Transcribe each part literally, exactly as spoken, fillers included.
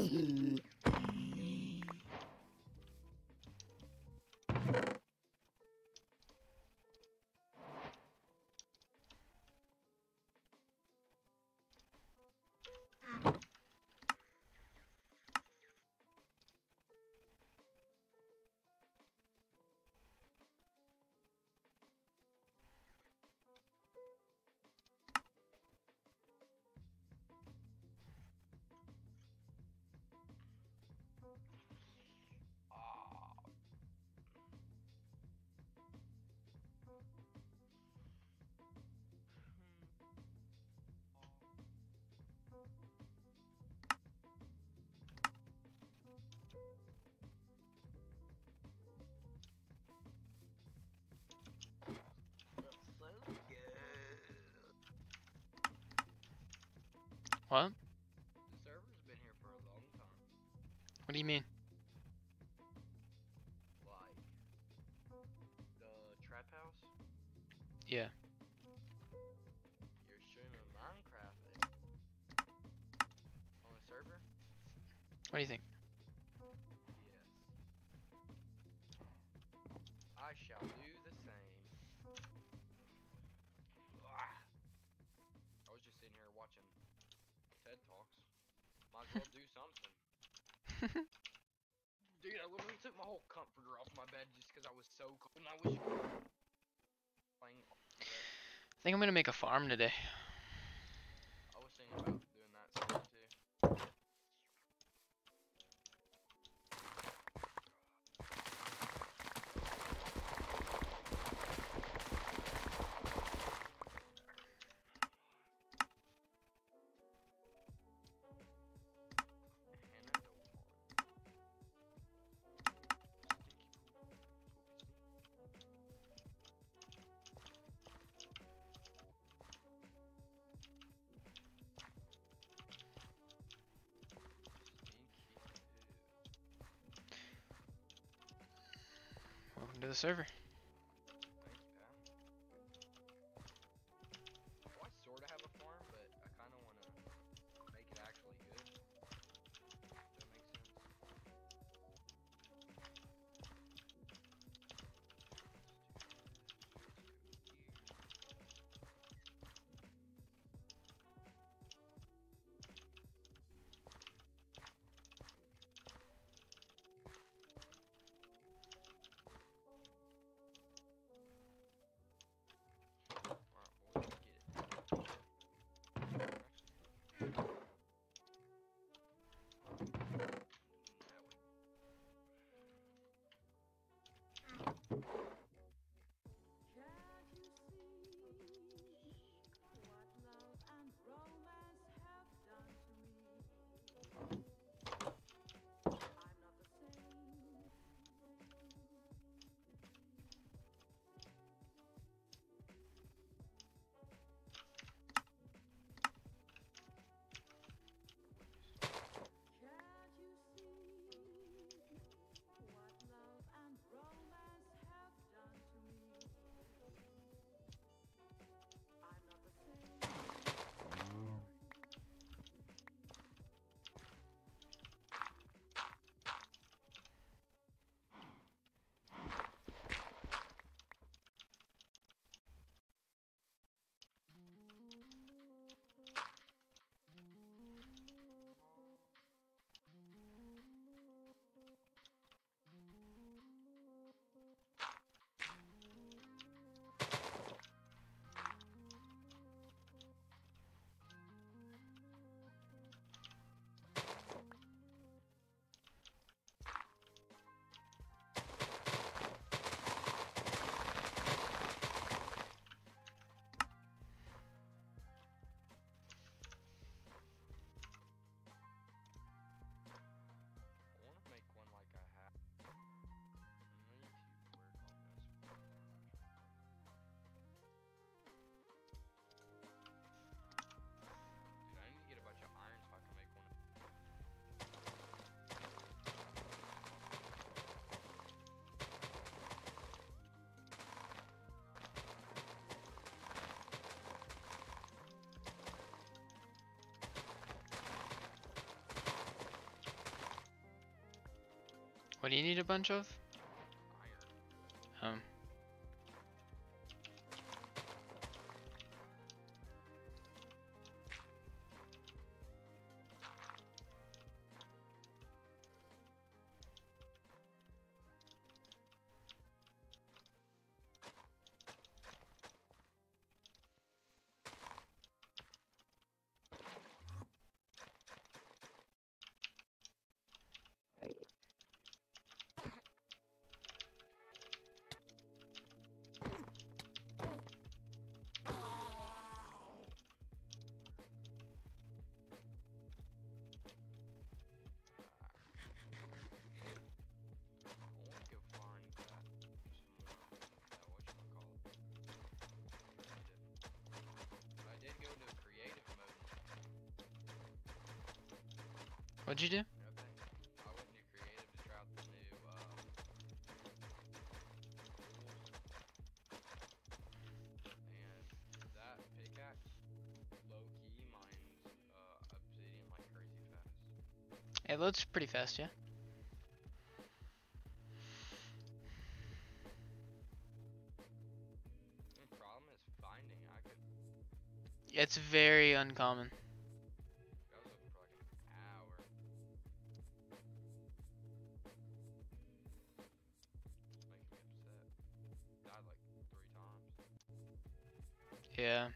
What? The server's been here for a long time. What do you mean? Like, the trap house? Yeah. You're streaming Minecraft on the server? What do you think? Yes. I shall do the same. Ah. I was just sitting here watching TED Talks. Might as well do something. Dude, I literally took my whole comforter off my bed just because I was so cold. And I wish playing. I think I'm gonna make a farm today. I was thinking about doing that stuff too. Welcome to the server. Thank you, pal. Well, I sort of have a farm, but I kind of want to make it actually good. Does that make sense? What do you need a bunch of? Iron. Um. I wanna go find that some more that whatchamacallit. I did go into creative mode. What'd you do? Nothing. I went into creative to try out the new uh tools. And that pickaxe low key mines uh obsidian like crazy fast. It loads pretty fast, yeah. The problem is finding. I could. It's very uncommon. I was looking for like an hour. It's making me upset. Died like three times. Yeah.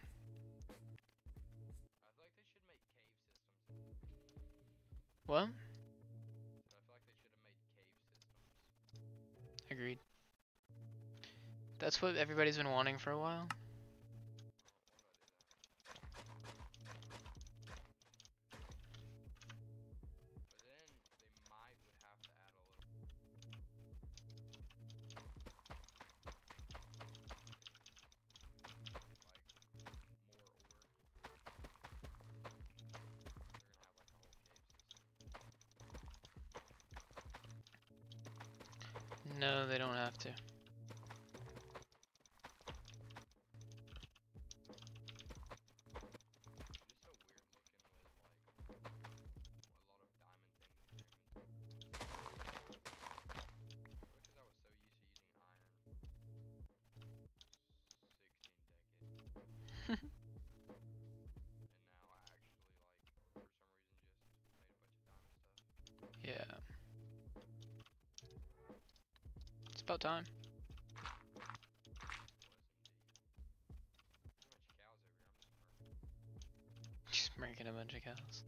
I feel like they should make cave systems. What? I feel like they should have made cave systems. Agreed. That's what everybody's been wanting for a while. But then they might would have to add a little. Like more ore. They're gonna have like a whole cave system. No, they don't have to. Yeah. It's about time. Just making a bunch of cows.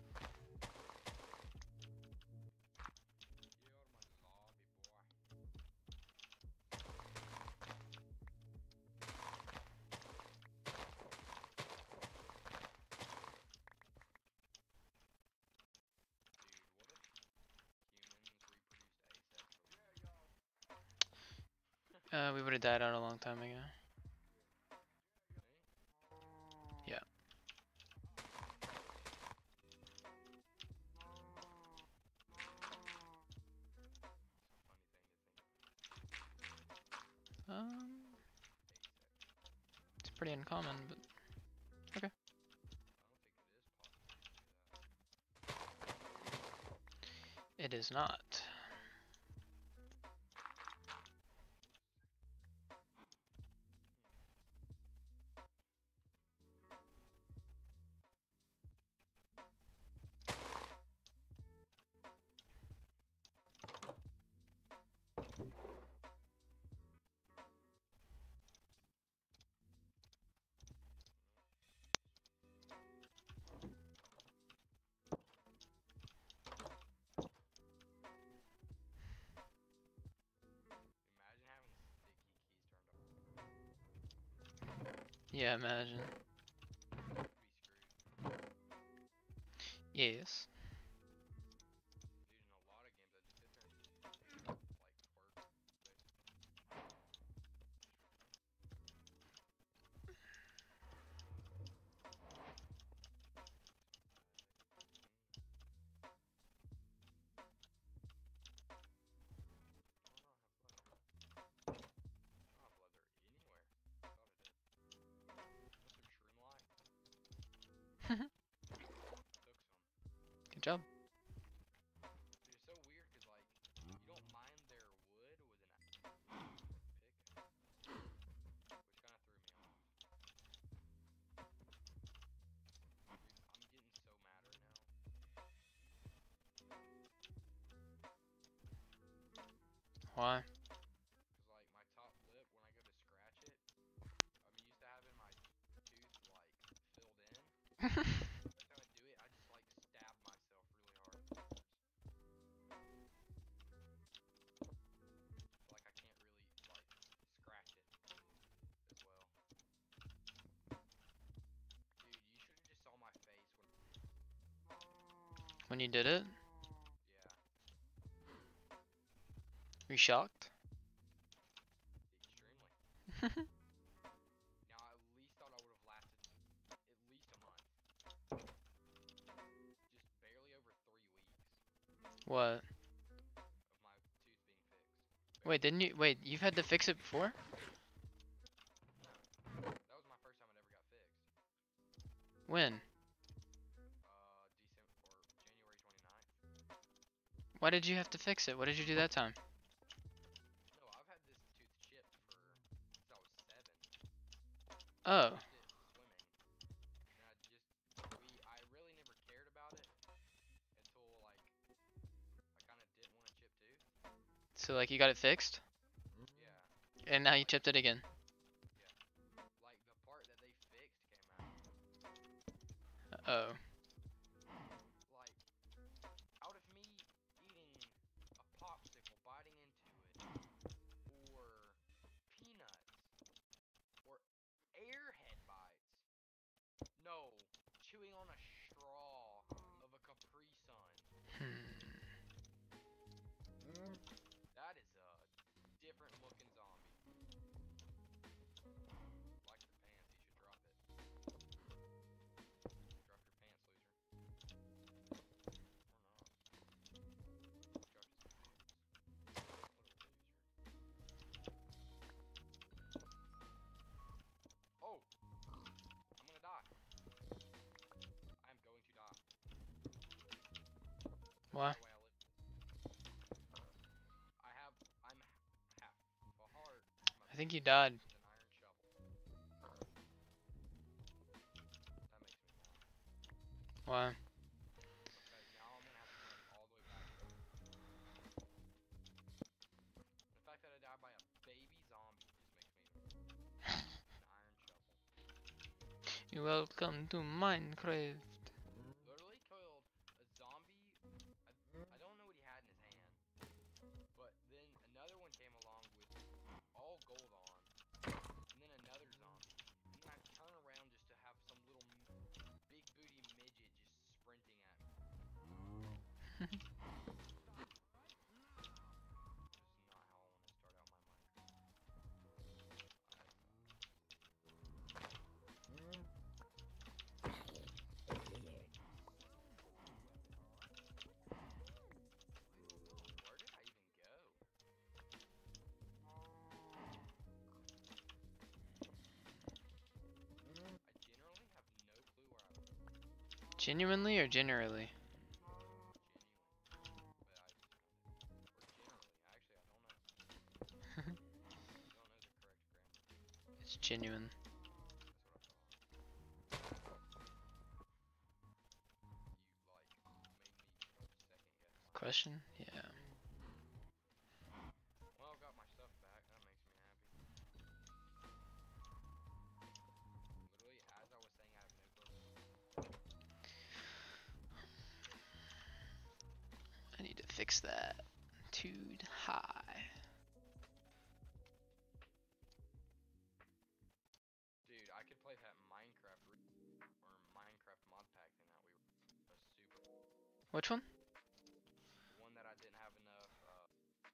Uh, we would have died out a long time ago. Yeah. Um, it's pretty uncommon, but okay. It is not. Yeah, imagine. Yes. Good job. Dude, it's so weird because like you don't mine their Why? Cause like my top lip, when I go to scratch it, I'm used to having my tooth like filled in. Every time I do it, I just like stab myself really hard afterwards. Like I can't really like scratch it as well. Dude, you should have just saw my face when. When you did it? Yeah. Were you shocked? Extremely. Now I at least thought I would have lasted at least a month. Just barely over three weeks What? of my tooth being fixed. Wait, didn't you? Wait, you've had to fix it before? No. That was my first time it ever got fixed. When? Uh, December or January twenty-ninth. Why did you have to fix it? What did you do that time? No, I've had this tooth chipped for since I was seven. Oh. I used it swimming, and I just we I really never cared about it until like I kind of didn't want to chip tooth. So like you got it fixed? Yeah. And now you chipped it again? Yeah. Like the part that they fixed came out. Oh. Like out of me eating a popsicle, biting into it, or peanuts, or airhead bites. No, chewing on a straw of a Capri Sun. Hmm. That is a different looking zombie. Like your pants, you should drop it. Drop your pants, loser. Or not. Drop his pants. What a loser. Oh! I'm gonna die. I am going to die. Why? That's the way I live. I have, I'm half a heart. I think you died. An iron shovel. That makes me mad. Why? Because now I'm gonna have to run all the way back. The fact that I died by a baby zombie just makes me an iron shovel. You're welcome to Minecraft. Literally killed a zombie. I, I don't know what he had in his hand, but then another one came along with all gold on, and then another zombie. And then I turn around just to have some little m- big booty midget just sprinting at me. This is not how I want to start out my Minecraft. Where did I even go? I generally have no clue where I went. Genuinely or generally? Genuine. But I just found it. Or generally. Actually, I don't know. I don't know the correct grammar. It's genuine. That's what I thought. You, like, made me second guess myself. Question? Yeah. Well, I've got my stuff back. That makes me happy. Literally, as I was saying, I have no clue. I need to fix that. Too high. Dude, I could play that Minecraft re- or Minecraft mod pack thing that we were a super Which one? the one that I didn't have enough uh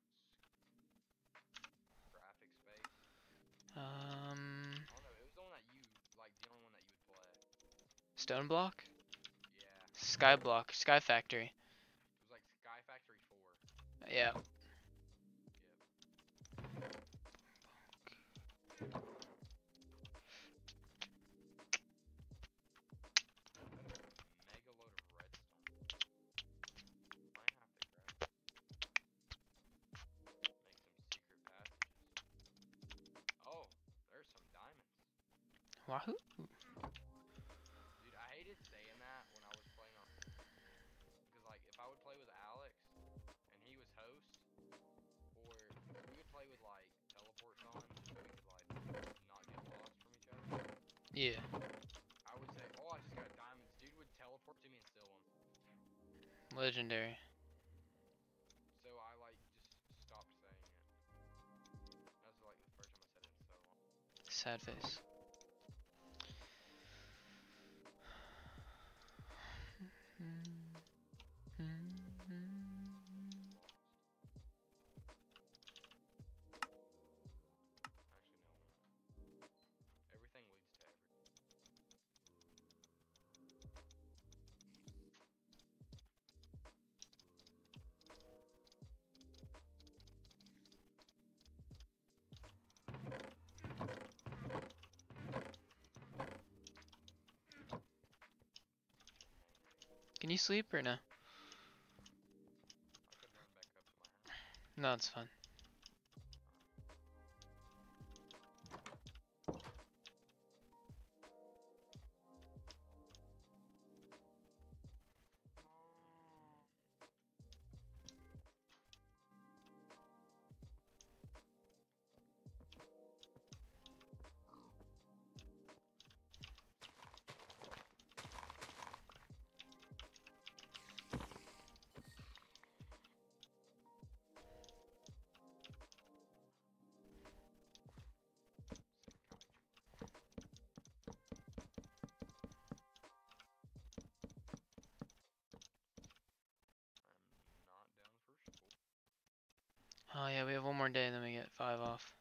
s- graphic space. Um, I don't know. It was the one that you like, the only one that you would play. Stone Block? Yeah, Sky Block. Sky Factory. it was like Sky Factory four. Yeah. Yep. Mega load of redstone. Might have to grab. Make some secret passages. Oh, there's some diamonds. Wahoo. Dude, I hated saying that when I was playing on. Because, like, if I would play with Alex and he was host, or Yeah. I would say, oh, I just got diamonds. Dude would teleport to me and steal them. Legendary. So I like just stopped saying it. That was like the first time I said it in so long. Sad face. Actually, no. Everything leads to everything. Can you sleep or no? I could run back up to my house. No, it's fine. I'm not down for school. Oh yeah, we have one more day and then we get five off.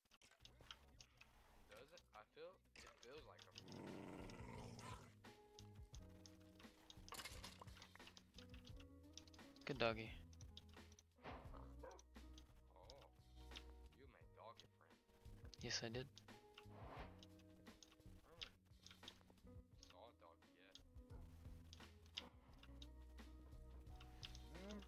Does it? I feel it feels like a Good doggy. oh. You made doggy friend. Yes, I did. I haven't saw a dog yet. Too Tommy.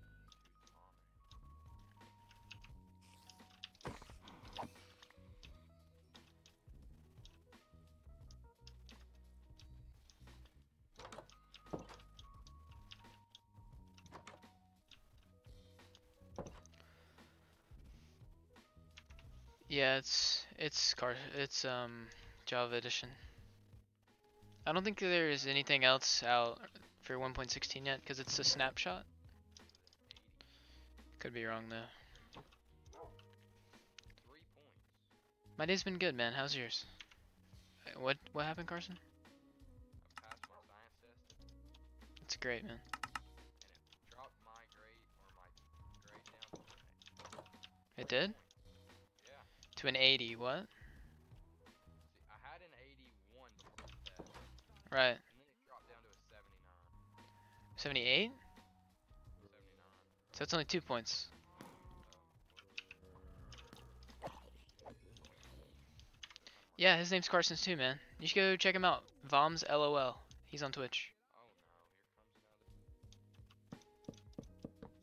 Yeah, it's it's car it's um Java edition. I don't think there is anything else out for one point sixteen yet because it's a snapshot. Could be wrong though. Three points. My day's been good, man. How's yours? Uh, What what happened, Carson? I passed my science test That's great, man. and it dropped my grade or my grade down to an It did? Yeah. To an eighty, what? See, I had an eighty-one before the test, Right. and then it dropped down to a seventy-nine. seventy-eight? seventy-nine. So that's only two points. Yeah, his name's Carson's too, man. You should go check him out. Voms LOL. He's on Twitch. Oh no, here comes another.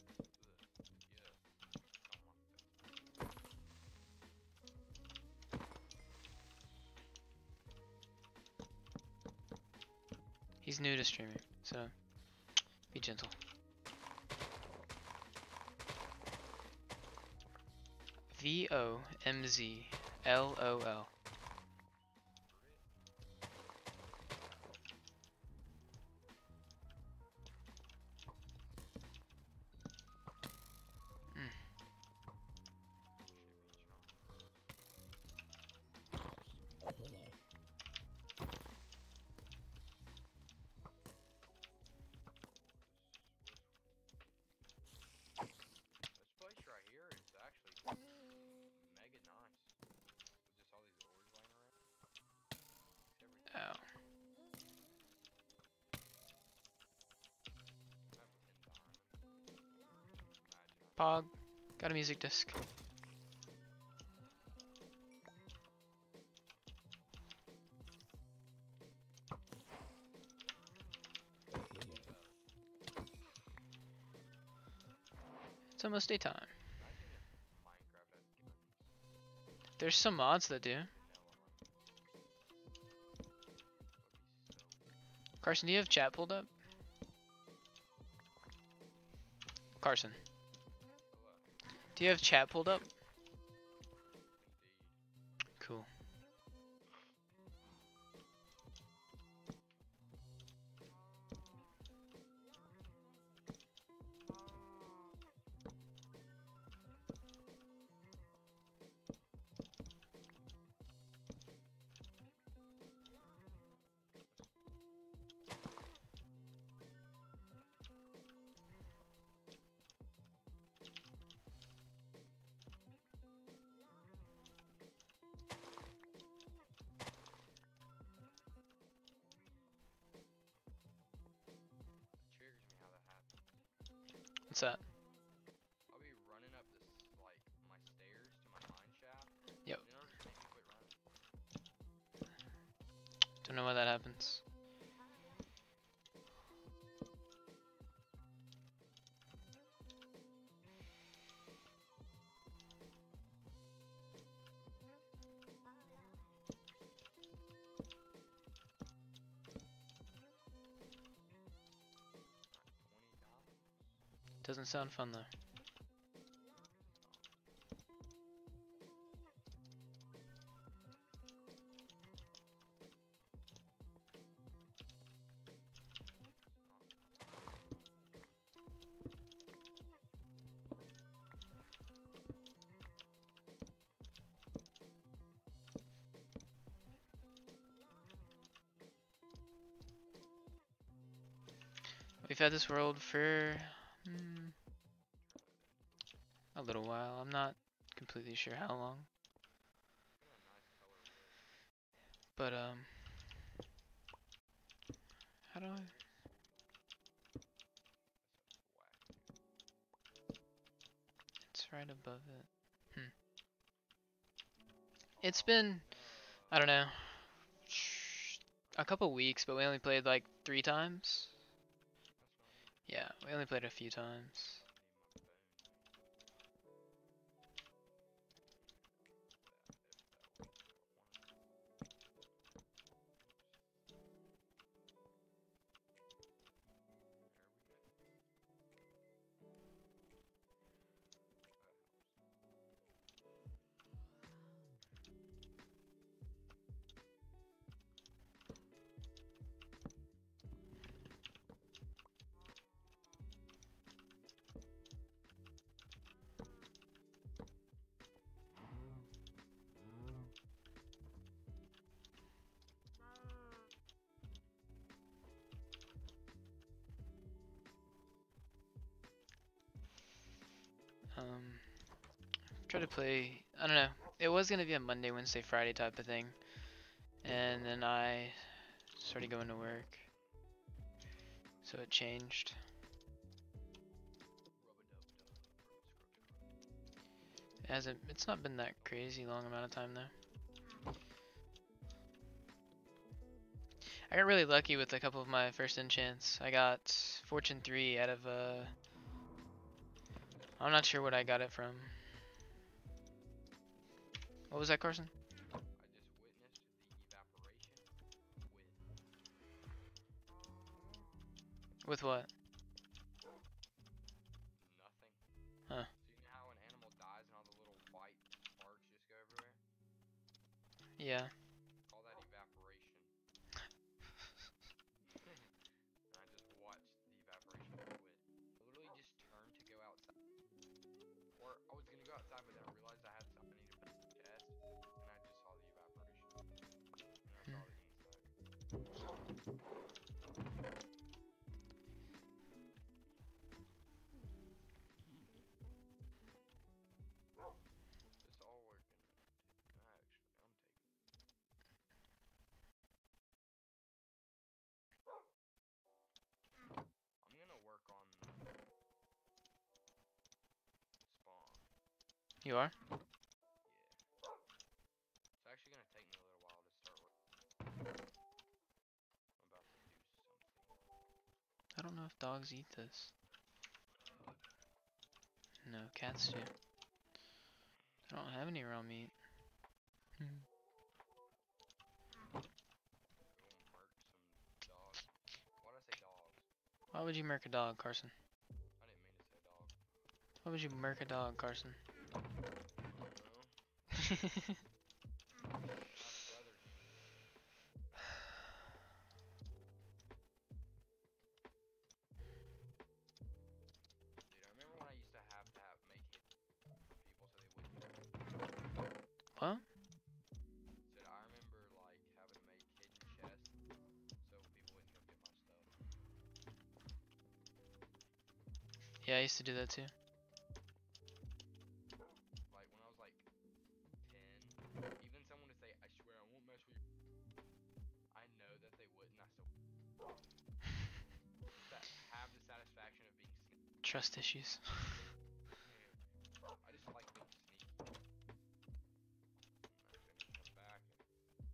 Ugh, yeah. He's new to streaming, so be gentle. V O M Z L O L. This place right here is actually mega nice. With just all these ores laying around. Everything. Ow. I have ten diamonds. Imagine. Pog. Got a music disc. It's almost daytime. Imagine if Minecraft had skins. There's some mods that do. Vanilla. Would be so Carson, do you have chat pulled up? Carson, hello. do you have chat pulled up? Indeed. Cool. What's that? I'll be running up this like my stairs to my mine shaft. Yep. Then it'll just make me quit running. Don't know why that happens. Doesn't sound fun though. We've had this world for hmm, a little while. I'm not completely sure how long. But um how do I It's right above it. Hmm. It's been I don't know a couple weeks, but we only played like three times. Yeah, we only played a few times. Um, try to play. I don't know. It was gonna be a Monday, Wednesday, Friday type of thing, and then I started going to work, so it changed. It hasn't. It's not been that crazy long amount of time though. I got really lucky with a couple of my first enchants. I got Fortune three out of uh. I'm not sure what I got it from. What was that, Carson? I just witnessed the evaporation with With what? nothing. Huh. So you know how an animal dies and all the little white sparks just go everywhere? Yeah. Call that evaporation. I just watched the evaporation quit. I literally just turned to go outside. Or I was gonna go outside, but then I realized I had something I needed to put in the chest, and I just saw the evaporation. And I saw the inside. It's all working. Actually, I'm taking. I'm gonna work on spawn. You are? Yeah. It's actually gonna take me a little while to start working. I'm about to do something. I don't know if dogs eat this. No, cats do. I don't have any raw meat. Hmm. Go murk some dogs. Why did I say dogs? Why would you murk a dog, Carson? I didn't mean to say dog. Why would you murk a dog, Carson? I don't know. My brother's Dude, I remember when I used to have to have make hit for people so they wouldn't. What? Said I remember like having to make hidden chests so people wouldn't go get my stuff. Yeah, I used to do that too. Like when I was like ten, even someone would say, "I swear I won't mess with you." I know that they wouldn't. I still that have the satisfaction of being scared. Trust issues. I just like being sneaky. And I finish them back and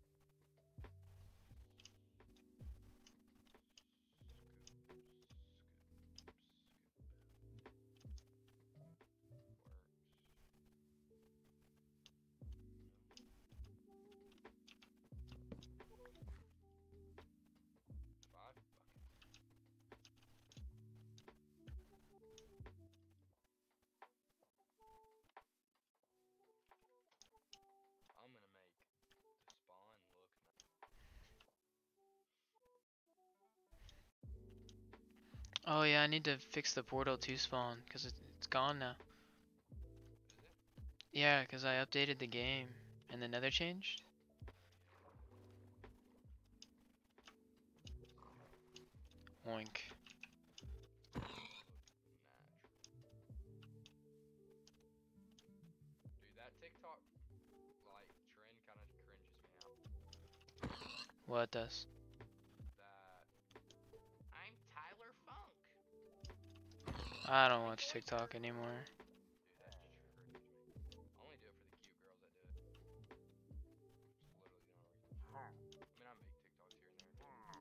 five buckets. I'm gonna make the spawn look nice. Oh yeah, I need to fix the portal to spawn because it's, it's gone now. Is it? Yeah, because I updated the game and the nether changed. Oink. Dude, that TikTok like trend kind of cringes me out. What does? That I'm Tyler Funk. I don't watch TikTok anymore. Dude, that just cringes me. I only do it for the cute girls that do it. It's literally the only reason. I mean, I make TikToks here and there. It's fun.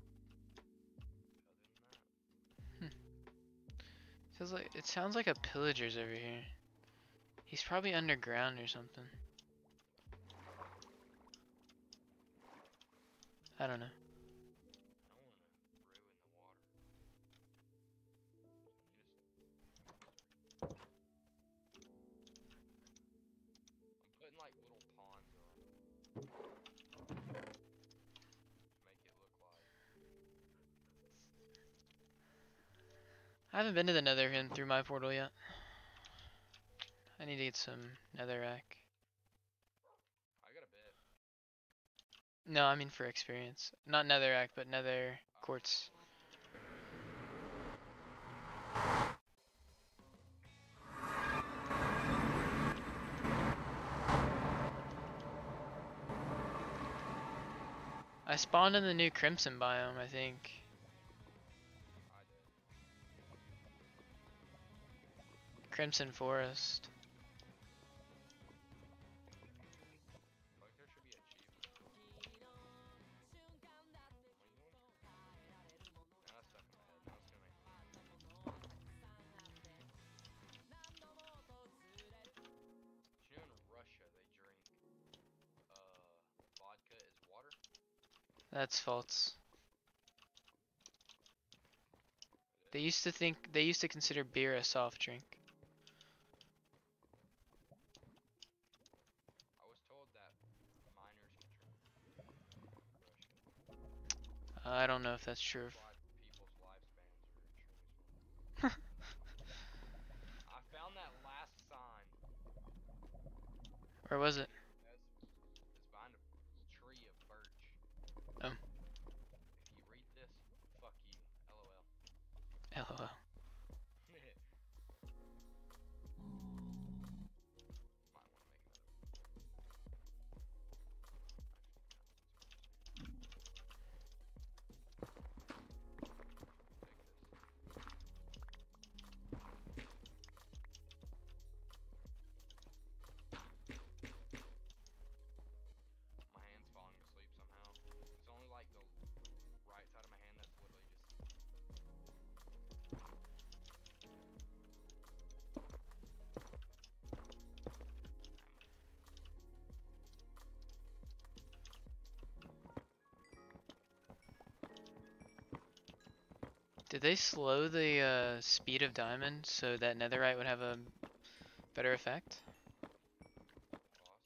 Other than that, Feels like it sounds like a pillager's over here. He's probably underground or something. I don't know. I don't want to ruin the water. You just, I'm putting like little ponds around to make it look like. I haven't been to the nether him through my portal yet. I need to get some netherrack. I got a bit. No, I mean for experience. Not netherrack, but nether quartz. I spawned in the new crimson biome, I think. I did. Crimson forest. Like there should be achievements. What are you doing? Now that's stuck in my head. Now it's gonna make me. You know in Russia they drink uh vodka as water? That's false. They used to think they used to consider beer a soft drink. I was told that minors can drink Russia. I don't know if that's true. That's why people's lifespans are extremely small. I found that last sign. Where was it? That's, it's behind a tree of birch. Oh. If you read this, fuck you. LOL. LOL. Might want to make another. My hand's falling asleep somehow. It's only like the right side of my hand that's literally just. Did they slow the uh, speed of diamond so that netherite would have a better effect? Boss.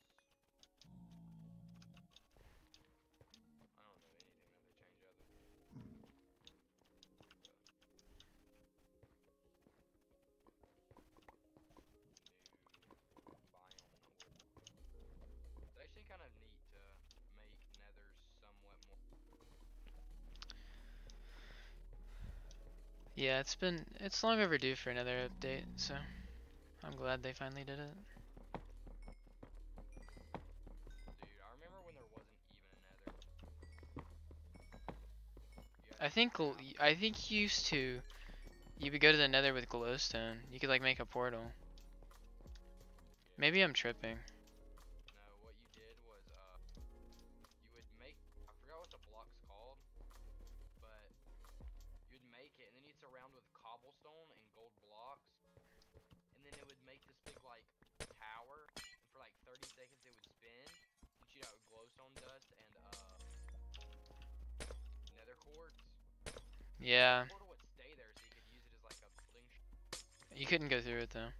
I don't know anything that they change other than the new biome. It's actually kind of neat to make nethers somewhat more. Yeah, it's been it's long overdue for another update, so I'm glad they finally did it. Dude, I remember when there wasn't even a nether. You had I to think find l- out. I think you used to You would go to the nether with glowstone. You could like make a portal. Maybe I'm tripping. No, what you did was, uh, you would make, I forgot what the block's called, but you'd make it, and then you'd surround with cobblestone and gold blocks, and then it would make this big, like, tower, and for like thirty seconds it would spin, and shoot out glowstone dust and, uh, nether quartz. Yeah. The portal would stay there so you could use it as like a building. You couldn't go through it though.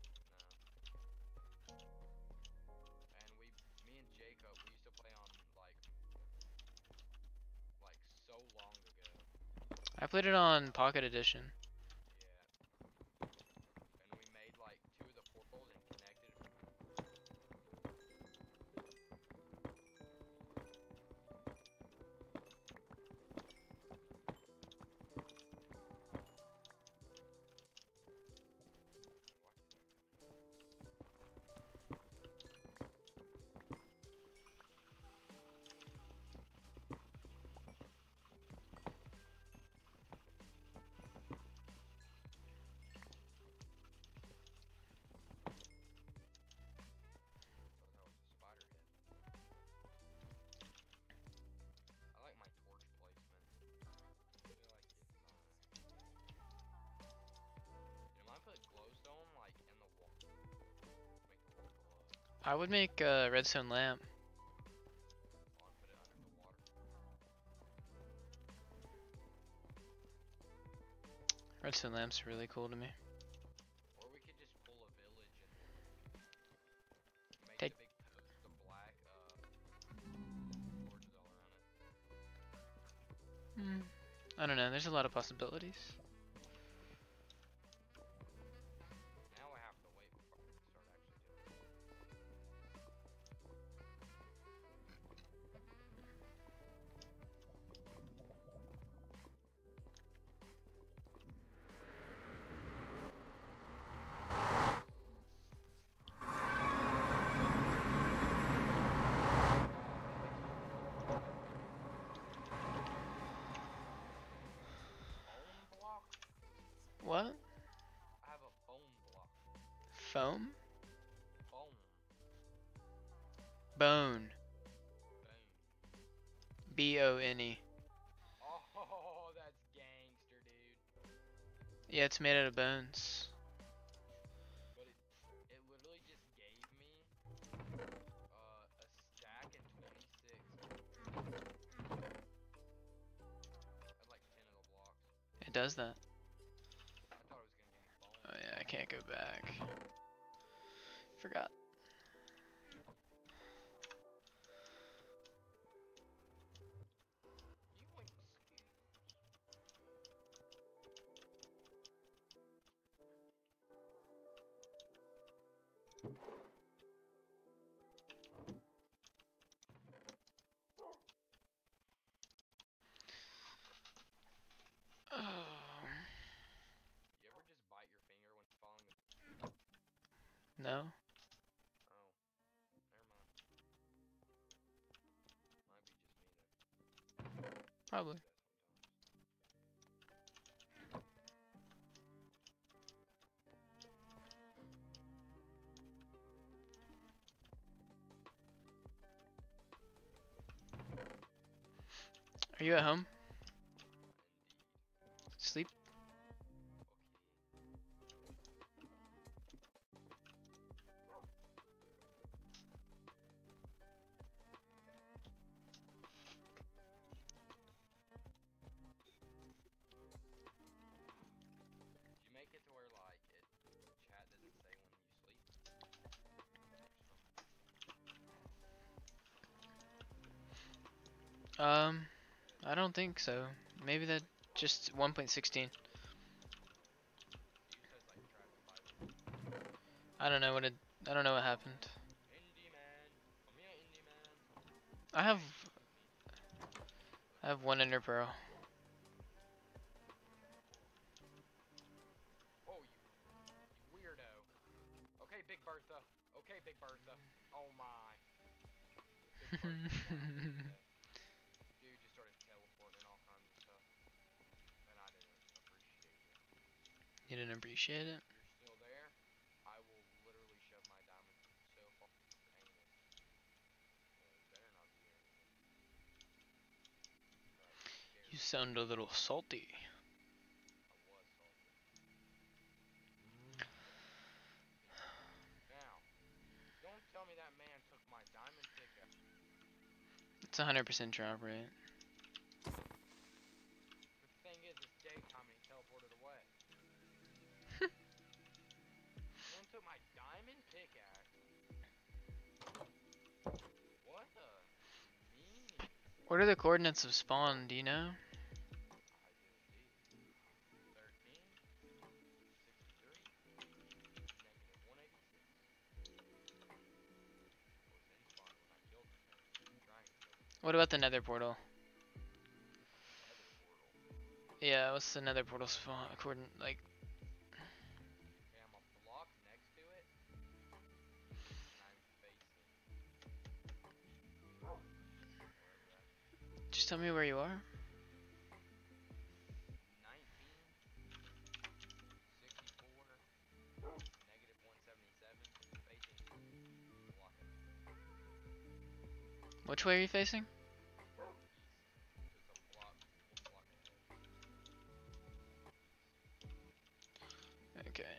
No. And we, me and Jacob, we used to play on like, like so long ago. I played it on Pocket Edition. Yeah. And we made like two of the portals and connected. I would make a redstone lamp. Redstone lamps are really cool to me. Or we could just pull a village and make Take the big posts of black uh, torches all around it. Hmm. I don't know, there's a lot of possibilities. Now I have to wait before I can start actually doing it. Bone block? What? I have a bone block. Foam? Bone. Bone. Bone. B O N E. Oh, that's gangster, dude. Yeah, it's made out of bones. But it, it literally just gave me uh, a stack and twenty-six. I had like ten of the blocks. It does that. I thought it was gonna give me bone. Oh yeah, I can't go back. Forgot. You ain't skills. Oh. You ever just bite your finger when falling? The... No? Oh, never mind. Might be just me that Probably. does that Are you at home? sometimes. Sleep? Do you make it to where like it chat doesn't say when you sleep? Um, I don't think so. Maybe that just one point sixteen. You says like Travis Bible. I don't know what it. I don't know what happened. Indie man, come here, indie man. I have. I have one ender pearl. Oh, you, you weirdo. Okay, Big Bertha. Okay, Big Bertha. Oh my. Big Bertha. Dude just started teleporting all kinds of stuff, and I didn't appreciate it. didn't appreciate it. If you're still there, I will literally shove my diamond so far in your anus. Uh, you better not be hearing me. Or I'd be scared. You sound a little salty. I was salty. Now, don't tell me that man took my diamond pickaxe. It's a hundred percent drop rate. But the thing is, it's daytime and he teleported away. Someone took my diamond pickaxe. What the meaning? What are the coordinates of spawn? Do you know? I do indeed. thirteen, sixty-three, negative one eighty-six. I was in spawn when I killed the thing. Trying to kill the thing. What about the nether portal? Nether portal. Yeah, what's the nether portal spawn coordinate? Like, Okay, I'm a block next to it. And I'm facing wherever that is. just tell me where you are. nineteen, sixty-four, negative one seventy-seven, facing block it. Which way are you facing? East. So it's a block, one block ahead. Okay.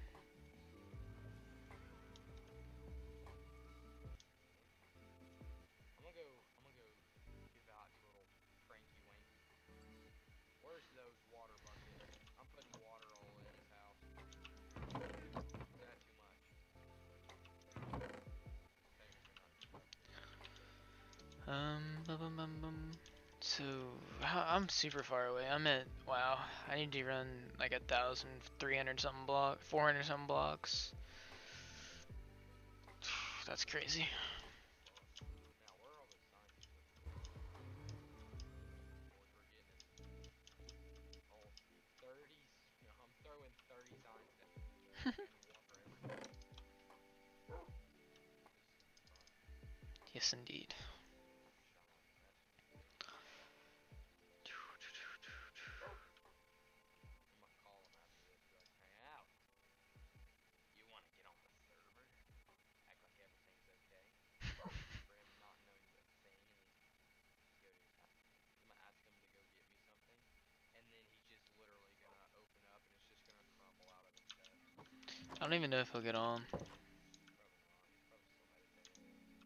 I'm gonna go, I'm gonna go give out a little Frankie Wanky. Where's those water buckets? I'm putting water all in this house. Is that too much? Technically not too much. Um, bum, bum, bum, bum. So, how, I'm super far away. I'm at, wow, I need to run like a thousand, three hundred something block, four hundred something blocks. That's crazy. Now, where are all those signs you put? Boys, we're getting it. Oh, thirty. No, I'm throwing thirty signs down. And one for every. This is gonna be fun. Yes, indeed. I'm gonna call him after this. Be like, hang out. You want to get on the server? Act like everything's okay. For him not knowing the thing, and he's just go to his house. I'm gonna ask him to go get me something, and then he's just literally gonna open up, and it's just gonna crumble out of his chest. I don't even know if he'll get on. Probably not. He's probably still meditating.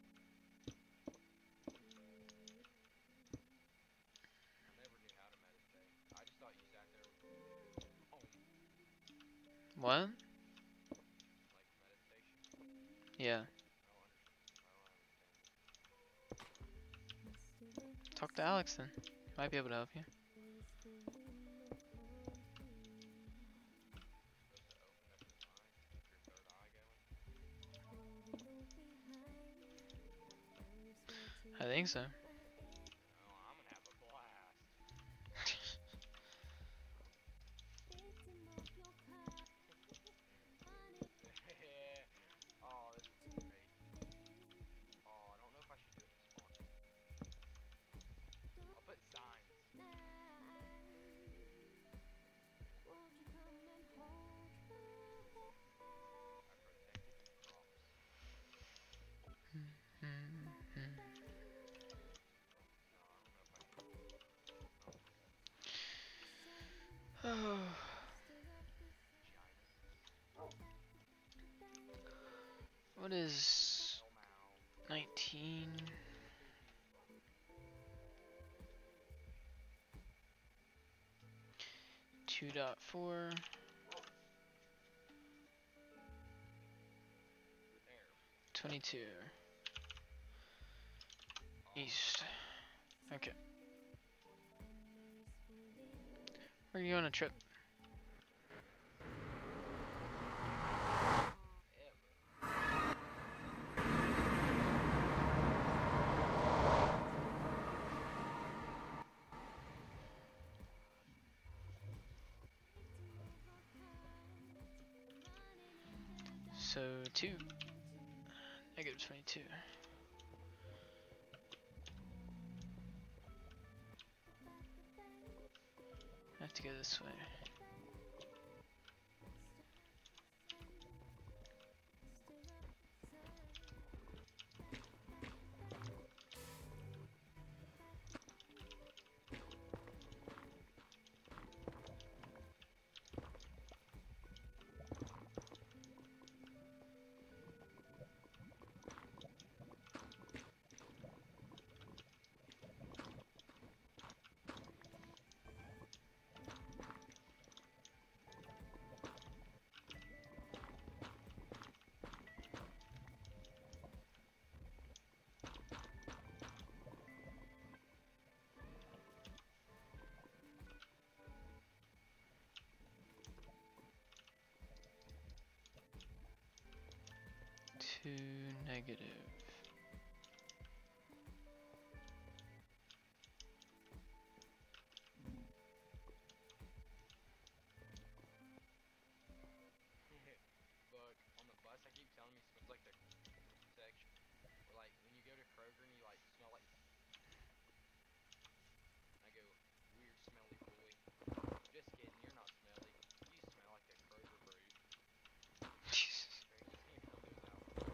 I never knew how to meditate. I just thought you sat there with home, What? like meditation. Yeah. I don't understand. I don't understand. Talk to Alex then. Might be able to help you. You're supposed to open up your mind, keep your third eye going. I think so. Oh, I'm gonna have a blast. Oh, this would be great. Oh, I don't know if I should do it in spawn. I'll put signs. I protected your crops. Mm-hmm. No, I don't know if I should. Oh, Oh. Giant. What is Hell mound. nineteen? two point four. There. twenty-two. East. Okay. Where are you on a trip? Ever. So two. Negative twenty-two. I have to go this way. two negative. Look, on the bus, I keep telling me it smells like the section. Or like when you go to Kroger and you like smell like. I go, weird smelly boy. Just kidding, you're not smelly. You smell like a Kroger brute. Straight just can't come those out.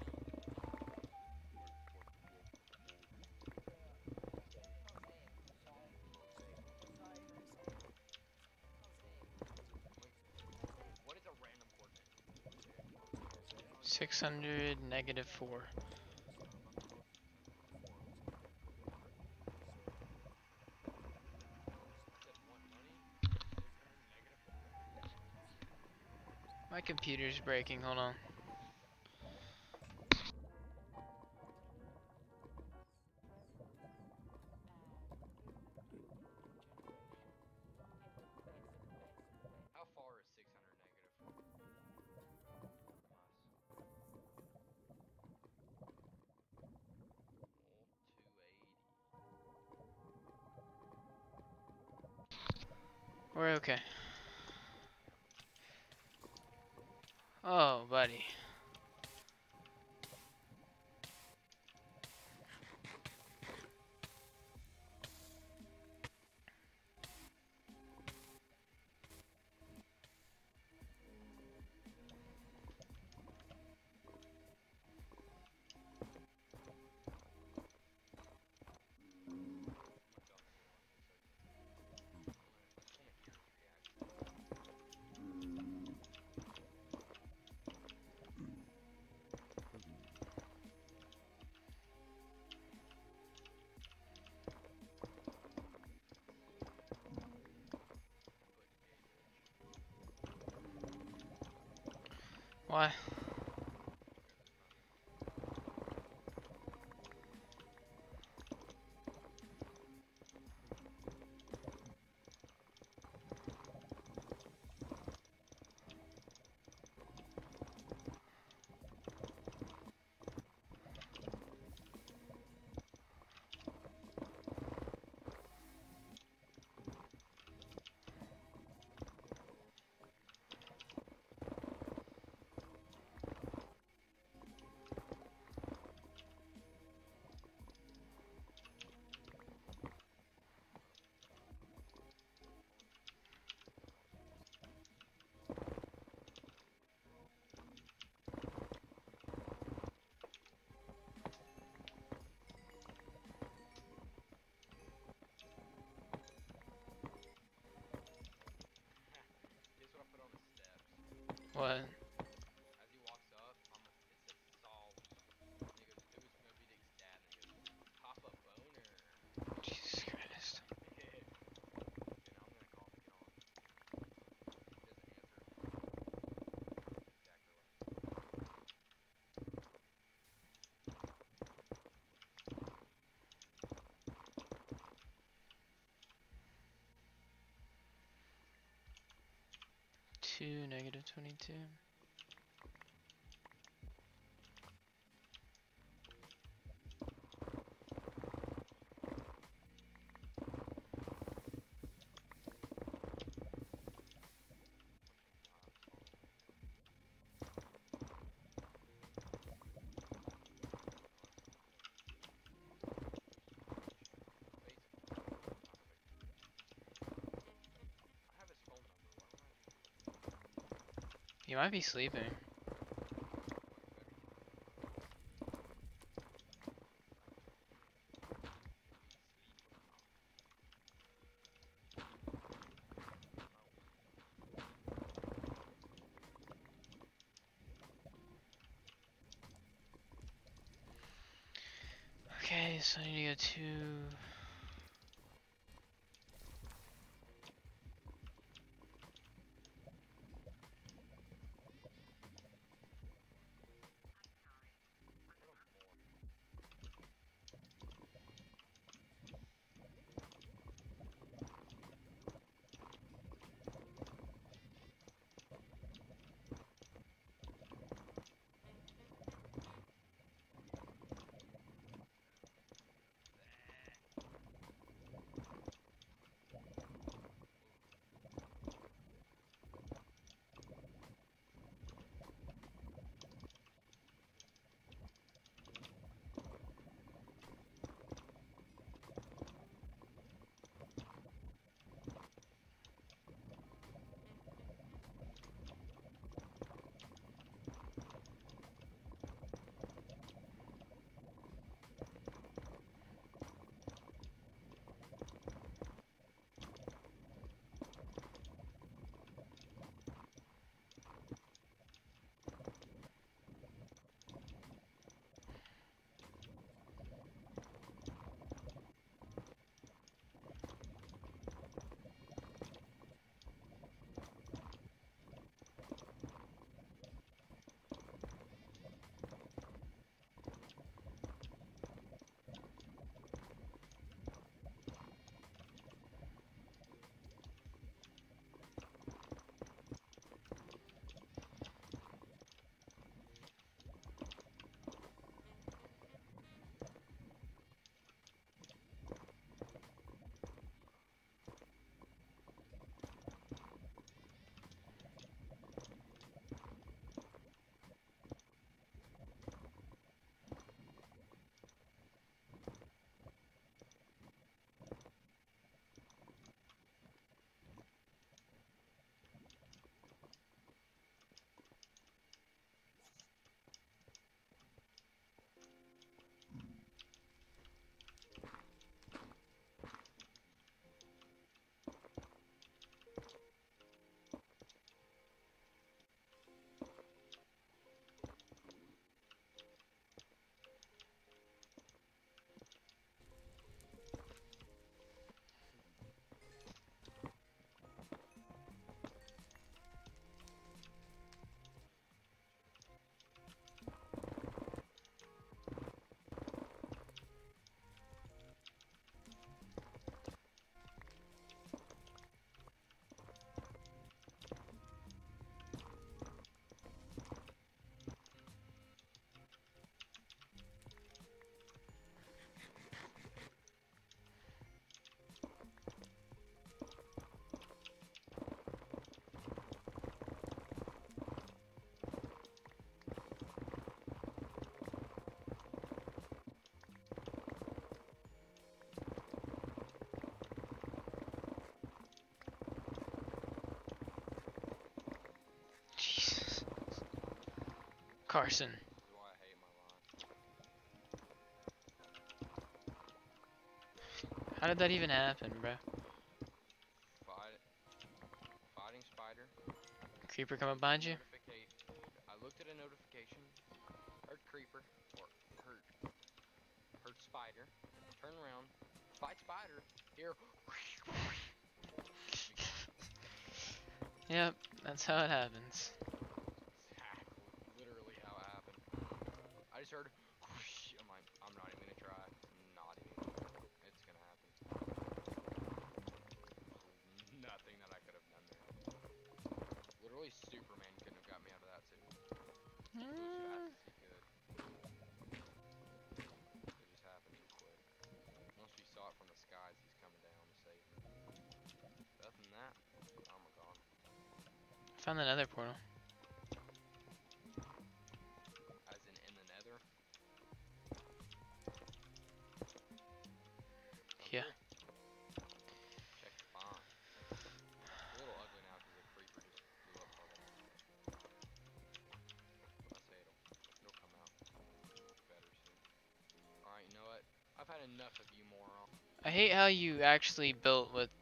What is a random coordinate? six hundred negative four. Said want money? six hundred negative four. My computer's breaking, hold on. How far is six hundred negative four? We're okay. Oh, buddy. Why? Guess what I put on the steps? What? As he walks up, on the, it says solved. And he goes, who's Moby Dick's dad? And he goes, Papa Boner. Jesus Christ. Okay, now I'm gonna call him to get on. He doesn't answer. Exactly right. two negative twenty-two. I have his phone number. Why don't I You might be sleeping. Okay, so I need to go to... Carson. This is why I hate my line. How did that even happen, bro? Fight, fighting spider. Creeper come up behind you? Notification. I looked at a notification. Heard creeper or heard heard spider. Turn around. Fight spider. Here. Yep, that's how it happens. Exactly. Literally how it happened. I just heard. I'm like, I'm not even gonna try. I'm not even. It's gonna happen. There's nothing that I could have done there. Literally, Superman couldn't have got me out of that too. He flew as fast as he could. It just happened too quick. Once we saw it from the skies, he's coming down to save me. Other than that, oh my god. Found the nether portal. As in in the nether? Yeah. Check the spawn. It's a little ugly now because the creeper just blew up part of it. I say it'll, it'll come out better soon. Alright, you know what? I've had enough of you, moron. I hate how you actually built with,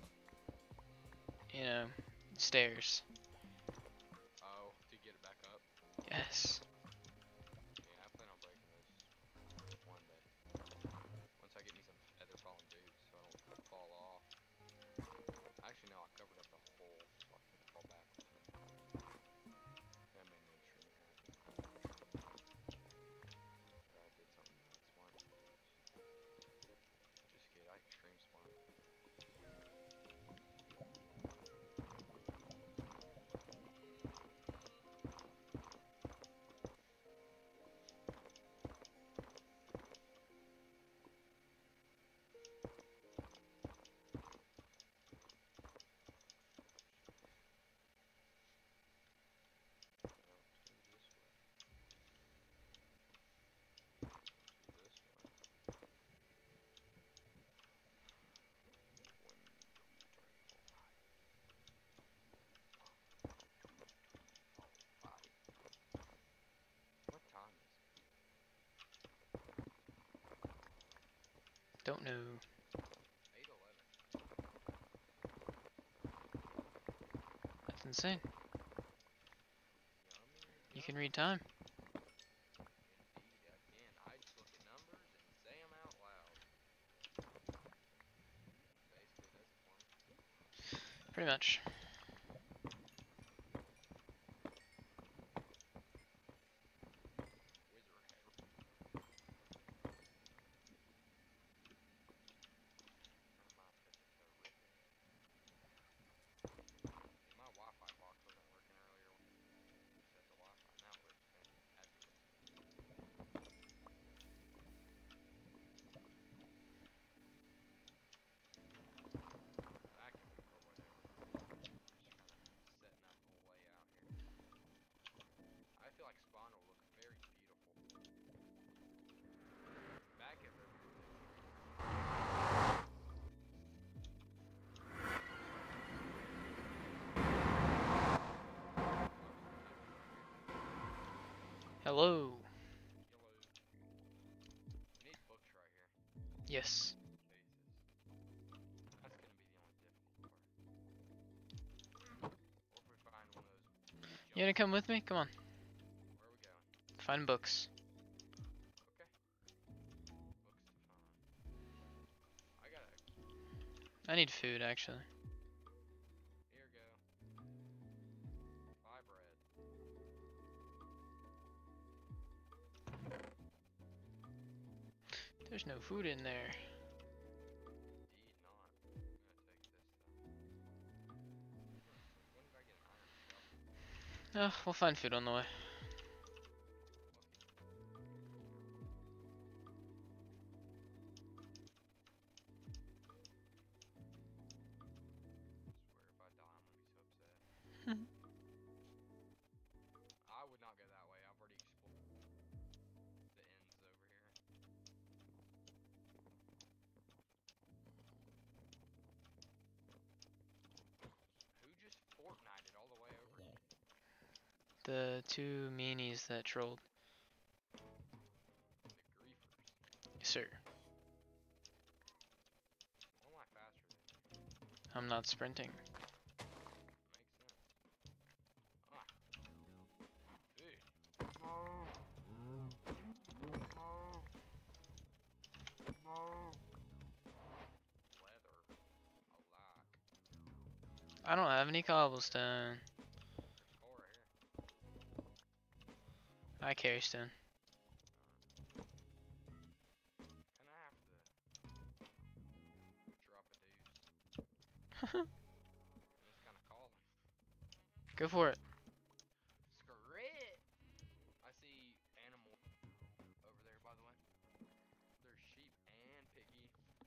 you know, stairs. Oh, to get it back up? Yes. Yeah, I plan on breaking this one day. Once I get me some feather falling boots so I don't fall off. Actually, no, I covered up the hole so I can fall back. That made me extremely happy. That I did something smart. Just kidding, I extreme smart. What time is it? Don't know. eight eleven. That's insane. Yummy. You can read time. Indeed, I can. I just look at numbers and say them out loud. Basically, does it for me. Pretty much. Wizard hair. My Wi-Fi box wasn't working earlier. Set the Wi-Fi. Now it works fantastically. Vacuuming or whatever. Just kind of setting up the whole layout here. I feel like Spawn will look very beautiful. Back at the Hello. yellow. We need books right here. Yes. Jesus. That's gonna be the only difficult part. Or if we find one of those. You wanna come with me? Come on. Where are we going? Find books. Okay. Books to find. I gotta. I need food, actually. Here go. Buy bread. There's no food in there. Indeed not. I'm gonna take this though. When did I get an iron shovel? Oh, we'll find food on the way. Swear if I die, I'm gonna be so upset. I would not go that way. I've already explored the ends over here. Who just Fortnited all the way over here? the two meanies that trolled. The griefers. Yes, sir. Why am I faster than you? I'm not sprinting. Makes sense. Ah. Food. Leather. I like. I don't have any cobblestone. Coal right here. I carry stone. Can I have to drop a deuce? It's kind of calling. Go for it. Scrit! I see animal over there, by the way. There's sheep and piggy.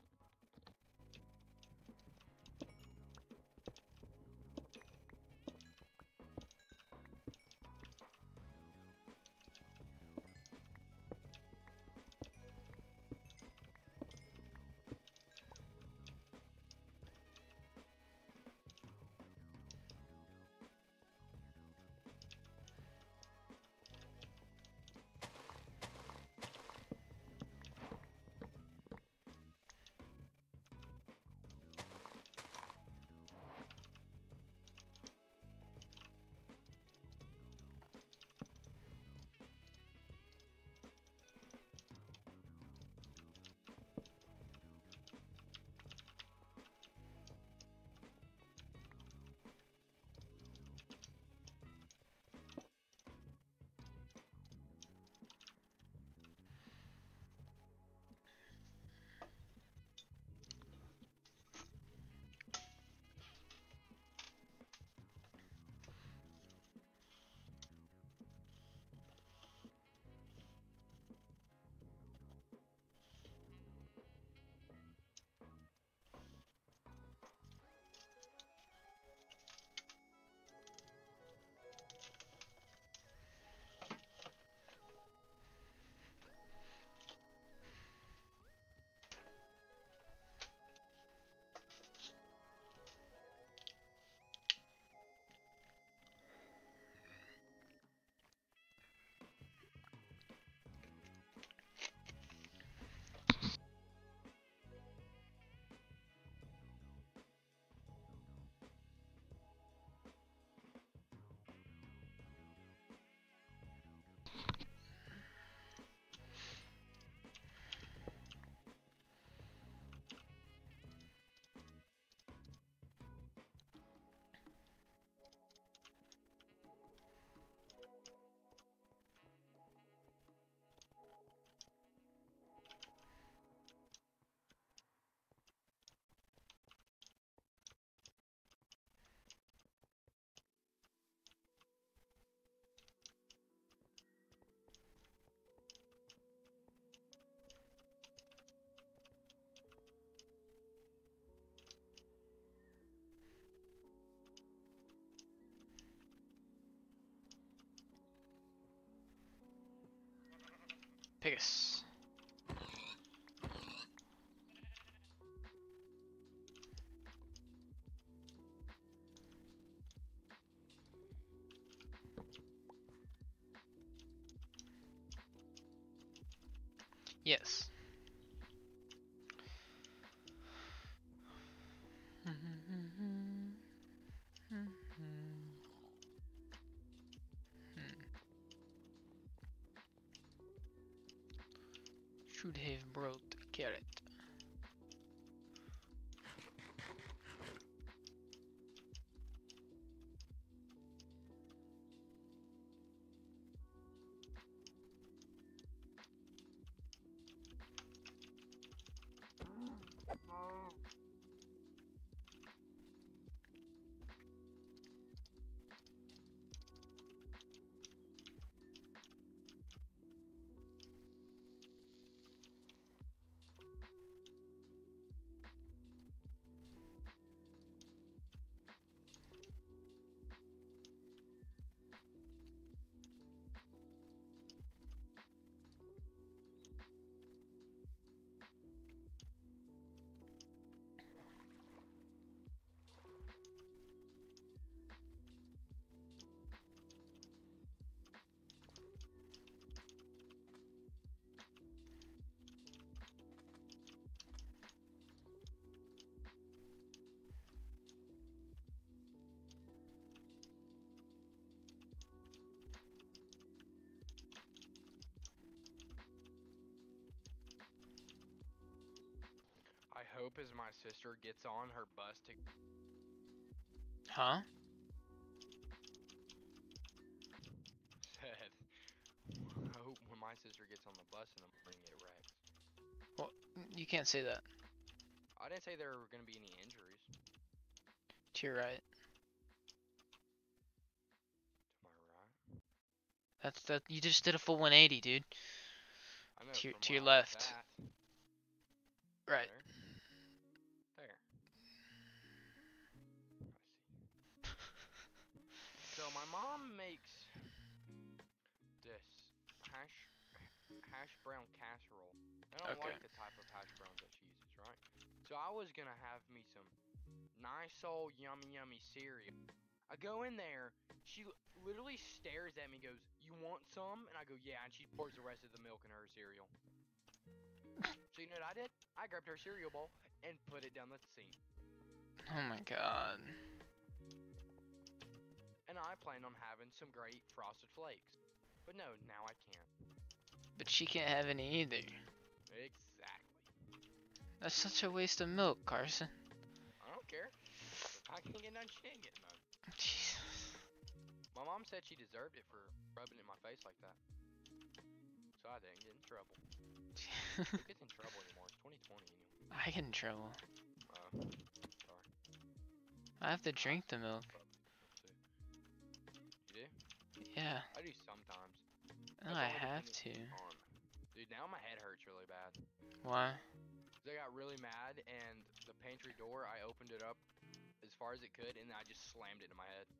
Pigus. Yes. Should have brought the carrot. hope is my sister gets on her bus to. Huh? Said. Hope when my sister gets on the bus in the morning it wrecks. Well, you can't say that. I didn't say there were gonna be any injuries. To your right. To my right. That's that. You just did a full one eighty, dude. I know. To your- from to your where I was left. at. Right. There. There. I see. So my mom makes this hash hash brown casserole. I don't Okay. like the type of hash browns that she uses, right? So I was gonna have me some nice old yummy yummy cereal. I go in there, she l- literally stares at me, goes, "You want some?" And I go, "Yeah," and she pours the rest of the milk in her cereal. So you know what I did? I grabbed her cereal bowl and put it down the sink. Oh my god. And I planned on having some great frosted flakes. But no, now I can't. But she can't have any either. Exactly. That's such a waste of milk, Carson. I don't care. If I can't get none, she ain't getting none. Jesus. My mom said she deserved it for rubbing it in my face like that. So I didn't get in trouble. Who gets in trouble anymore? It's twenty twenty anyway. I get in trouble. Uh, sorry. I have to drink the milk. You do? Yeah. I do sometimes. No, That's I only have depending to. on- Dude, now my head hurts really bad. Why? 'Cause I got really mad and the pantry door, I opened it up as far as it could and I just slammed it in my head.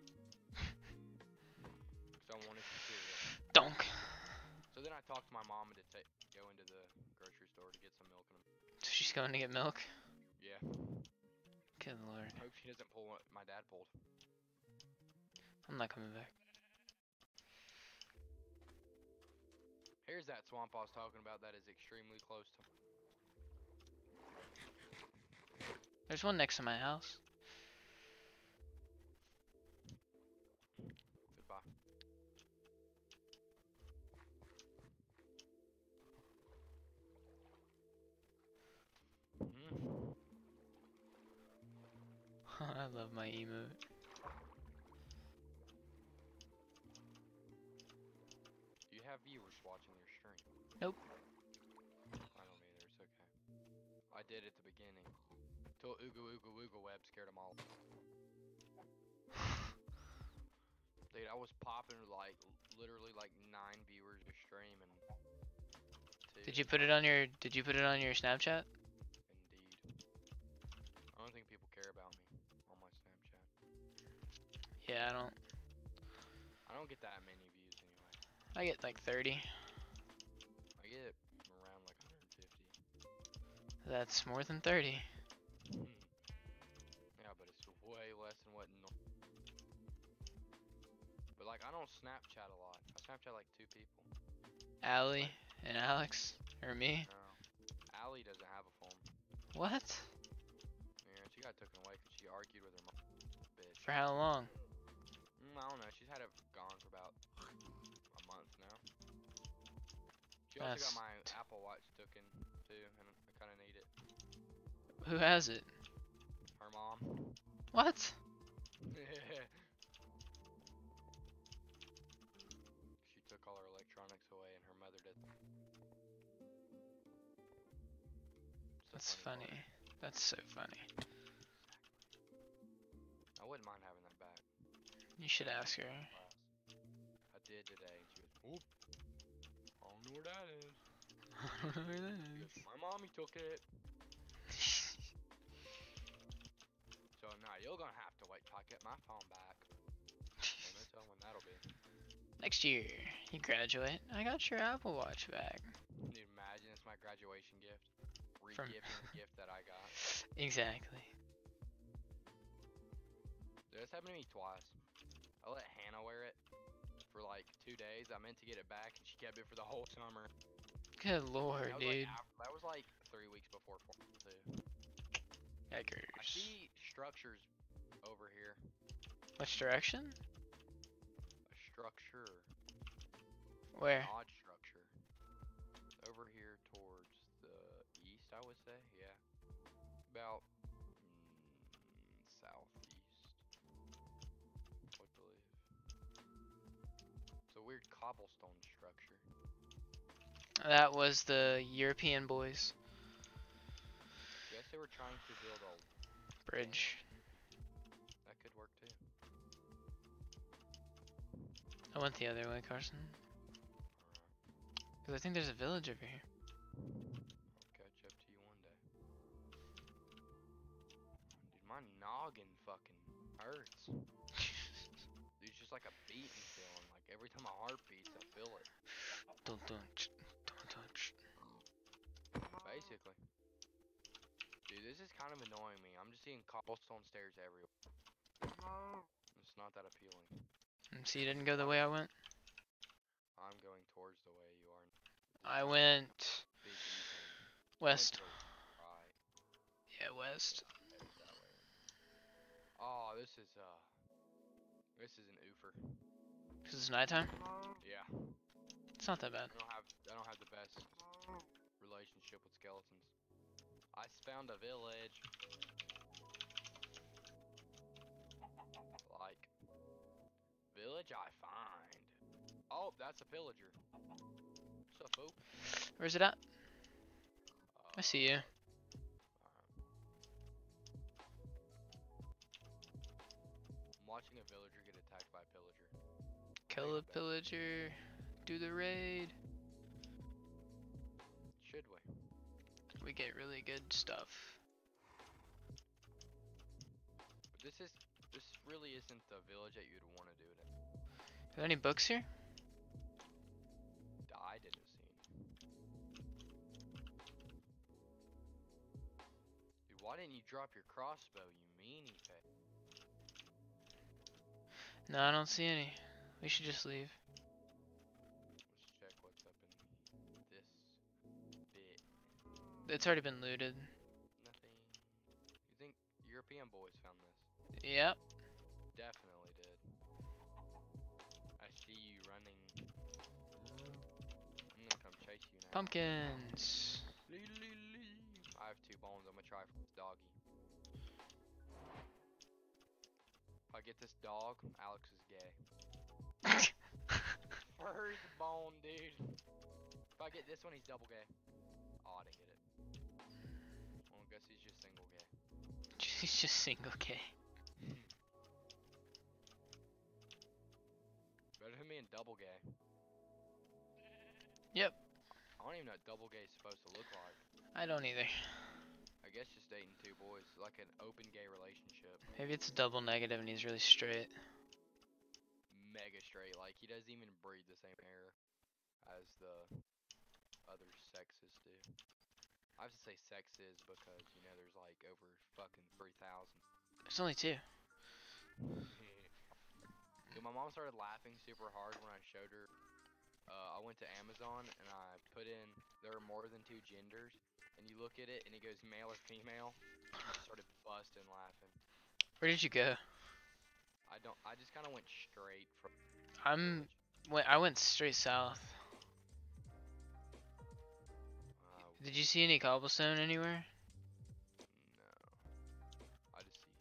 Because I wanted some cereal. Donk. So then I talked to my mom to ta- go into the grocery store to get some milk and So she's going to get milk? yeah. Good lord. Hope she doesn't pull what my dad pulled. I'm not coming back. Here's that swamp I was talking about that is extremely close to. There's one next to my house. Goodbye. Mm. I love my emote. Do you have viewers watching your stream? Nope. I don't either, it's okay. I did at the beginning. Till Ooga Ooga Ooga Web scared them all. Dude, I was popping like literally like nine viewers a stream and two. Did you put it on your did you put it on your Snapchat? Indeed. I don't think people care about me on my Snapchat. Yeah, I don't I don't get that many views anyway. I get like thirty. I get around like one hundred fifty. That's more than thirty. Yeah, but it's way less than what no. But like I don't Snapchat a lot. I Snapchat like two people. Allie and Alex or me. No. Allie doesn't have a phone. What? Yeah, she got taken away because she argued with her mom. Bitch. For how long? Mm, I don't know. She's had it gone for about a month now. She also That's got my Apple Watch taken too, and I kind of need it. Who has it? Her mom. What? She took all her electronics away, and her mother did. It's a That's funny funny. part. That's so funny. I wouldn't mind having that back. You should ask her. I did today, and she was, "Oop, I don't know where that is." She goes, "My mommy took it." So now you're gonna have to wait till I get my phone back. And that's when that'll be. Next year, you graduate. I got your Apple Watch back. Can you imagine it's my graduation gift? From- Re-gifting the gift that I got. Exactly. Dude, this happened to me twice. I let Hannah wear it for like two days. I meant to get it back, and she kept it for the whole summer. Good lord, That was dude. Like, af- that was like three weeks before formal too. I Yikers. see structures over here. Which direction? A structure. Where? An odd structure. Over here towards the east, I would say. Yeah. about mm, southeast, I believe. It's a weird cobblestone structure. That was the European boys. Guess they were trying to build a Bridge. dam. That could work too. I went the other way, Carson. Because I think there's a village over here. I'll catch up to you one day. Dude, my noggin fucking hurts. Dude, it's just like a beating feeling. Like every time my heart beats, I feel it. Don't touch. Don't touch. Basically. Dude, this is kind of annoying me. I'm just seeing cobblestone stairs everywhere. It's not that appealing. So you didn't go the way I went? I'm going towards the way you are. I went Big U thing. west. I went to the right. Yeah, west. That way. Oh, this is uh, this is an oofer. Because it's nighttime? Yeah. It's not that bad. I don't have I don't have the best relationship with skeletons. I found a village. Like village I find. Oh, that's a pillager. What's up, fool? Where's it at? Uh, I see you. alright. I'm watching a villager get attacked by a pillager. Kill a pillager. Do the raid. Should we? We get really good stuff. But this is this really isn't the village that you'd want to do it in. Are there any books here? I didn't see. Dude, why didn't you drop your crossbow, you meanie pet? No, I don't see any. We should just leave. Let's check what's up in this bit. It's already been looted. Nothing. You think European boys found this? Yep. Definitely did. I see you running. I'm gonna come chase you now. Pumpkins. I have two bones. I'm gonna try for this doggy. If I get this dog, Alex is gay. First bone, dude. If I get this one, he's double gay. Oh, I didn't get it. Well, I guess he's just single gay. He's just single gay. Better than being double gay. Yep. I don't even know what double gay is supposed to look like. I don't either. I guess just dating two boys, like an open gay relationship. Maybe it's double negative and he's really straight. Mega straight, like he doesn't even breathe the same air as the other sexes do. I have to say sexes because, you know, there's like over fucking three thousand. There's only two. Dude, my mom started laughing super hard when I showed her. Uh, I went to Amazon and I put in there are more than two genders, and you look at it and it goes male or female. I started busting laughing. Where did you go? I don't. I just kind of went straight from. I'm. Wait, I went straight south. Uh, Did you see any cobblestone anywhere? no. I just see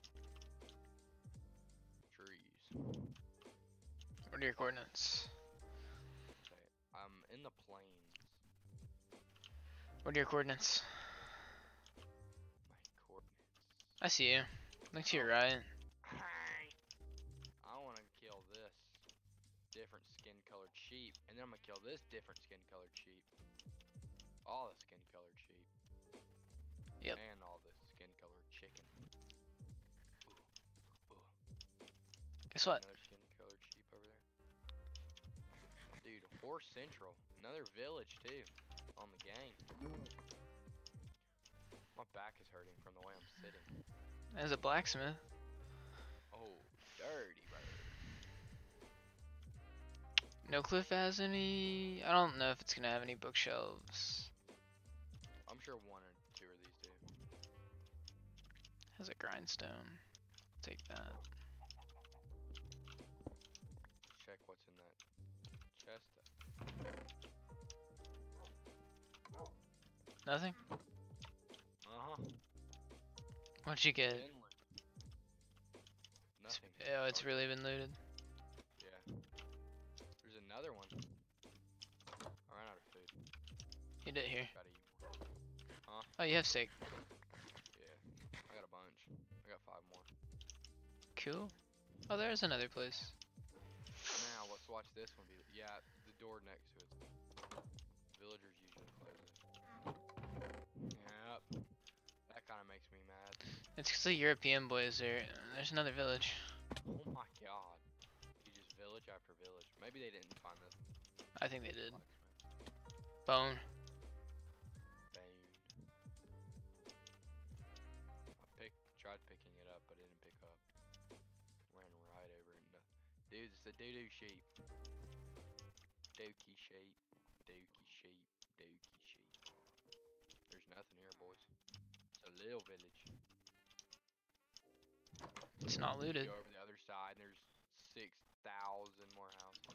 trees. What are your coordinates? Okay, I'm in the plains. What are your coordinates? My coordinates. I see you. Look to your right. I want to kill this different skin colored sheep, and then I'm gonna kill this different skin colored sheep. All the skin colored sheep. Yep. And all the skin colored chicken. Ooh. Ooh. Guess what? Another skin colored sheep over there. Dude, Horse Central. Another village too. On the game. My back is hurting from the way I'm sitting. There's a blacksmith. Oh, dirty bird. No Cliff has any. I don't know if it's gonna have any bookshelves. I'm sure one or two of these do. Has a grindstone. Take that. Check what's in that chest. Nothing? Uh-huh. What'd you get? Finland. It's, Nothing. oh, it's really been looted. Yeah. There's another one. I ran out of food. You did here. Gotta eat more. Oh, you have steak. Yeah. I got a bunch. I got five more. Cool. Oh, there's another place. Now let's watch this one be. Yeah, the door next to it. Villagers usually close it. Yep. That kind of makes me mad. It's because the European boys there. There's another village. Oh my god. You just village after village. Maybe they didn't find this. I think they did. Bone. Bane. I pick, tried picking it up, but it didn't pick up. Ran right over it. No. Dude, it's the doo-doo sheep. Dookie sheep. Dookie sheep. Dookie sheep. There's nothing here, boys. It's a little village. It's not looted. Go over the other side, and there's six thousand more houses.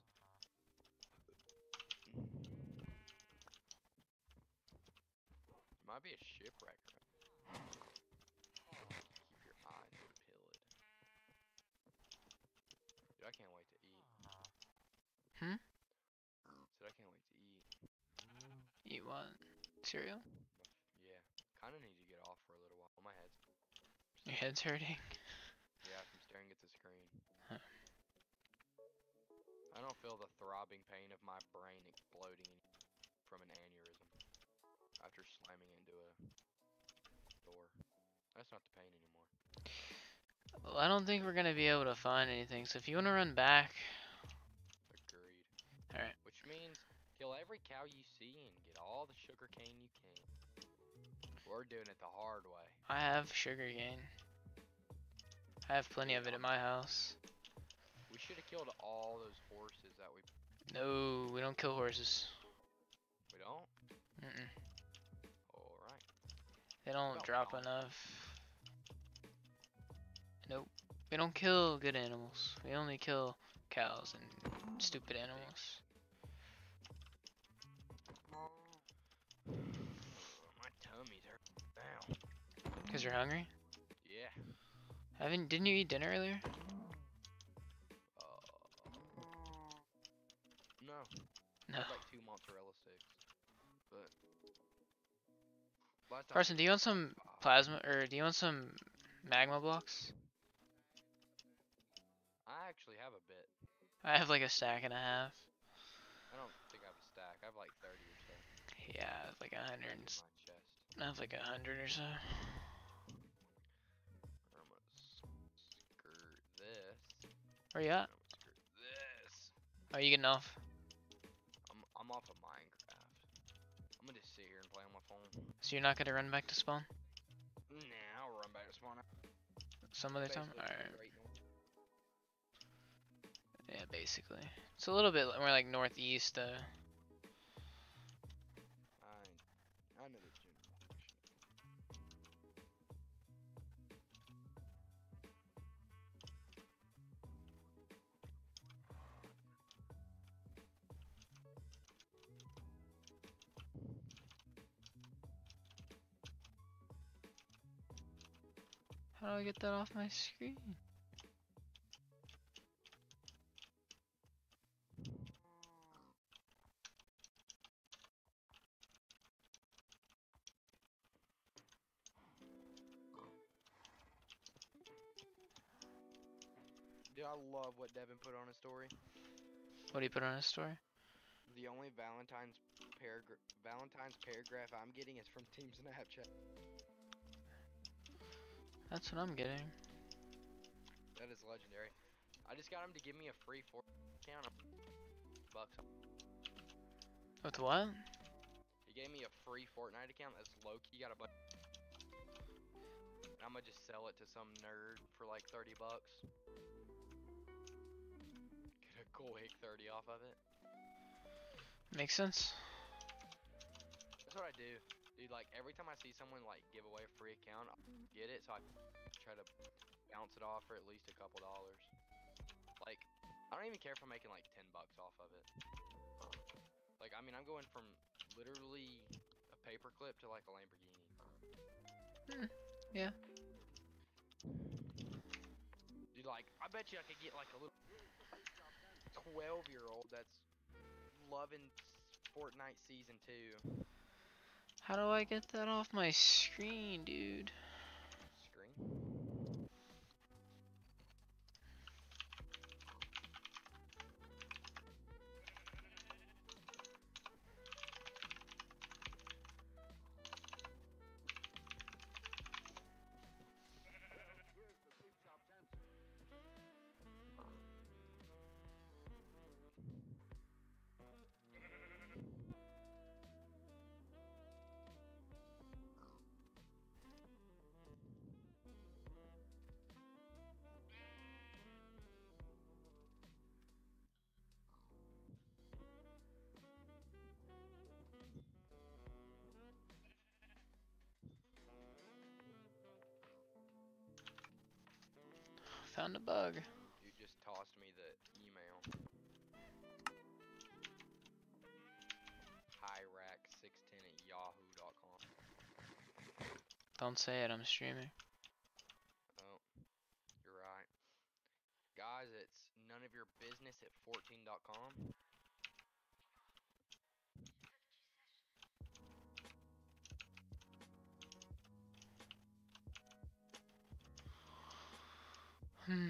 Might be a shipwreck. Keep your eyes peeled. Dude, I can't wait to eat. Hmm? Said I can't wait to eat. Eat what? Cereal? Yeah. Kinda need to get off for a little while. My head's. Your head's hurting? Yeah, from staring at the screen. Huh. I don't feel the throbbing pain of my brain exploding from an aneurysm after slamming into a door. That's not the pain anymore. Well, I don't think we're gonna be able to find anything, so if you wanna run back. Agreed. Alright. Which means kill every cow you see and get all the sugar cane you can. We're doing it the hard way. I have sugar cane. I have plenty of it at my house. We should have killed all those horses that we. No, we don't kill horses. We don't? Mm-mm. Alright. They don't About drop now. enough. Nope. We don't kill good animals. We only kill cows and stupid animals. My tummy's hurt now. Cause you're hungry? Yeah. Haven't? Didn't you eat dinner earlier? Uh, no. No. Like two mozzarella sticks. But. Last time Carson, I do you want some five. plasma or do you want some magma blocks? I actually have a bit. I have like a stack and a half. I don't think I have a stack. I have like thirty or so. Yeah, I have like a hundred. In and s- my chest. I have like a hundred or so. I'm gonna skirt this. Where you at? I'm gonna skirt this. Are you getting off? I'm I'm off of Minecraft. I'm gonna just sit here and play on my phone. So you're not gonna run back to spawn Nah, I'll run back to spawn. some other time? Basically, Alright. right north. Yeah, basically. It's a little bit more like northeast though. I I know the general direction. How do I get that off my screen? Dude, I love what Devin put on his story. What do you put on his story? The only Valentine's paragraph Valentine's paragraph I'm getting is from Team Snapchat. That's what I'm getting. That is legendary. I just got him to give me a free four account of bucks. With what? He gave me a free Fortnite account that's low key got a bunch. I'm gonna just sell it to some nerd for like thirty bucks. Get a quick thirty off of it. Makes sense. That's what I do. Dude, like every time I see someone like give away a free account, I'll get it so I try to bounce it off for at least a couple dollars. Like, I don't even care if I'm making like ten bucks off of it. Like, I mean, I'm going from literally a paperclip to like a Lamborghini. Hmm, yeah. like, I bet you I could get like a little twelve year old that's loving Fortnite season two. How do I get that off my screen, dude? Screen. Found a bug. You just tossed me the email. Hyrack six ten at yahoo dot com. Don't say it, I'm streaming. Oh, you're right. Guys, it's none of your business at fourteen dot com. Hmm.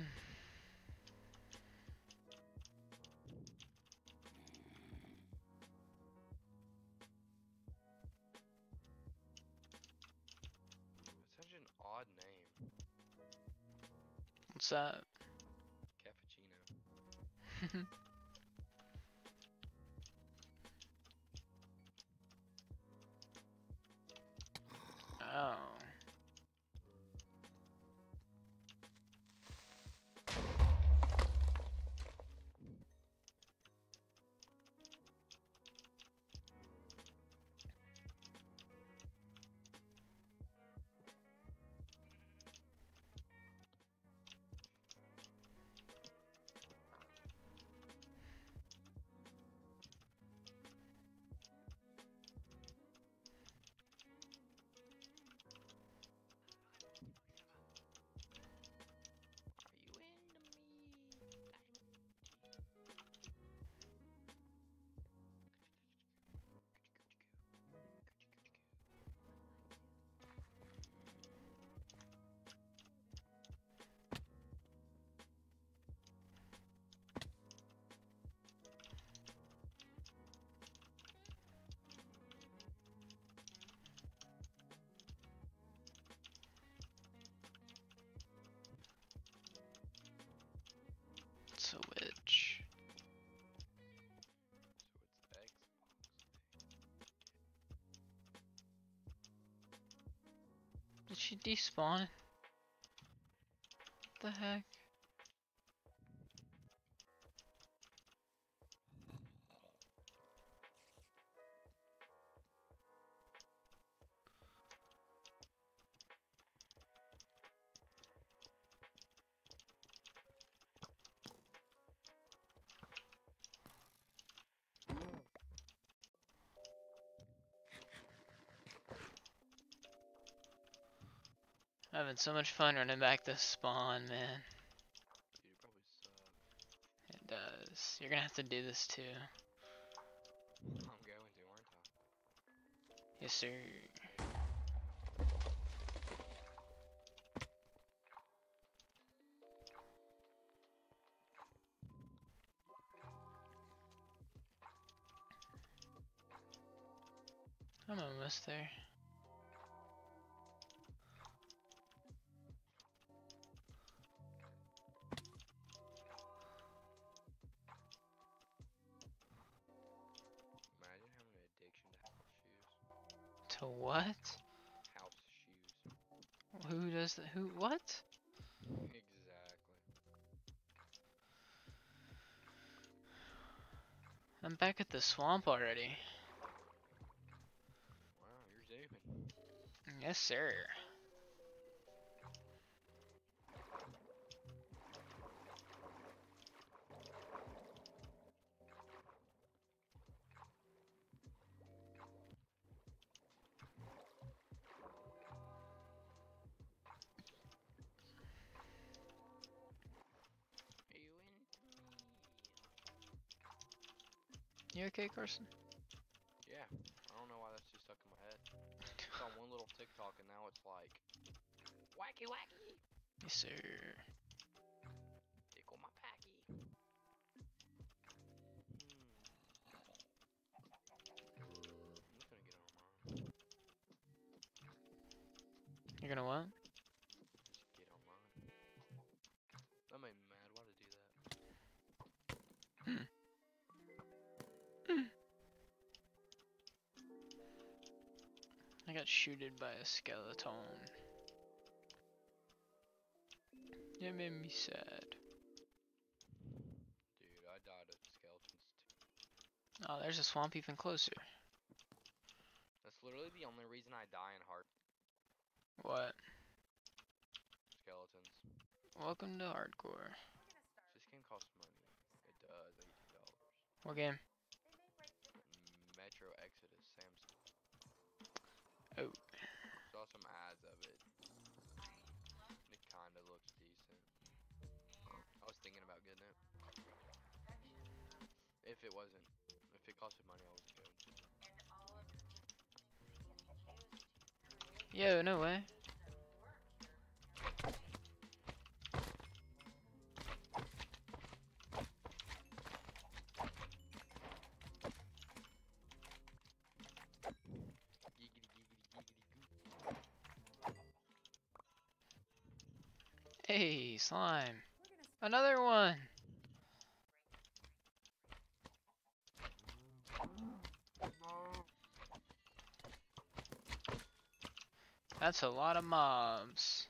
It's such an odd name. What's that? Cappuccino. Oh. Are you into me? It's a witch. So it's Xbox. Did she despawn? What the heck? I'm having so much fun running back this spawn, man. Dude, it probably sucks. It does. You're gonna have to do this too. I'm going to, aren't I? Yes, sir. I'm almost there. Imagine having an addiction to house shoes. To what? House shoes. Who does that? Who? What? Exactly. I'm back at the swamp already. Wow, you're zooming. Yes, sir. You okay, Carson? Yeah. I don't know why that's just stuck in my head. It's on one little TikTok and now it's like wacky wacky. Yes, sir. Tickle my packy. Hmm. I'm just gonna get online. You're gonna what? Just get online. That made me mad. Why did I do that? I got shooted by a skeleton. It made me sad. Dude, I died of skeletons too. Oh, there's a swamp even closer. That's literally the only reason I die in hard What? skeletons. Welcome to hardcore. This game costs money. It does, eighteen dollars. What game? Metro Exodus, Samsung. Oh. Saw some ads of it. It kinda looks decent. I was thinking about getting it. If it wasn't, if it costed money, I was good. Yo, no way. Giggity, giggity, giggity, goo. Hey, slime. Another one. That's a lot of mobs.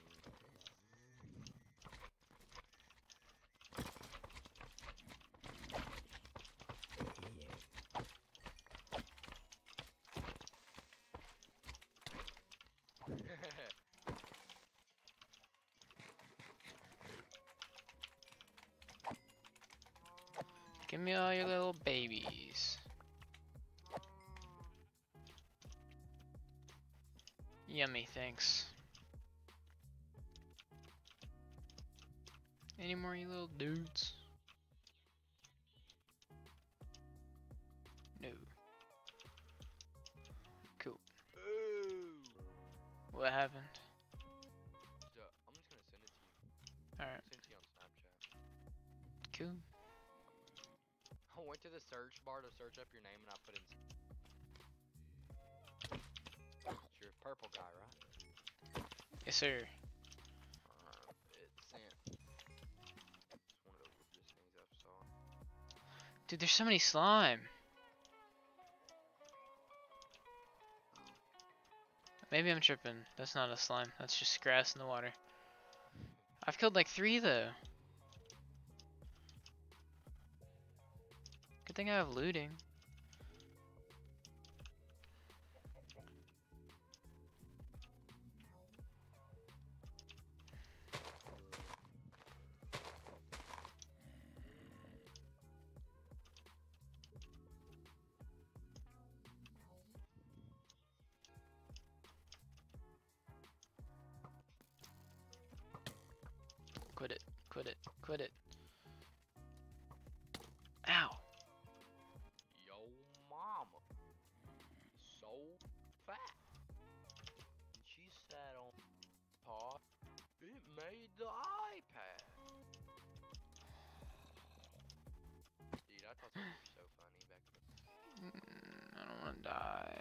Give me all your little babies. Yummy, thanks. Any more, you little dudes? No. Cool. Ooh. What happened? So, I'm just gonna send it to you. Alright, Send it to you on Snapchat. cool. I went to the search bar to search up your name and I put in. It's your purple guy, right? Yes, sir. Uh, it sent. It's one of the weirdest things I've saw. Dude, there's so many slime. Maybe I'm tripping. That's not a slime. That's just grass in the water. I've killed like three though. Good thing I have looting. Quit it. Quit it. Quit it. Ow. Yo, mama. So fat. She sat on paw. It made the iPad. Dude, I thought that was so funny back then. Mm, I don't want to die.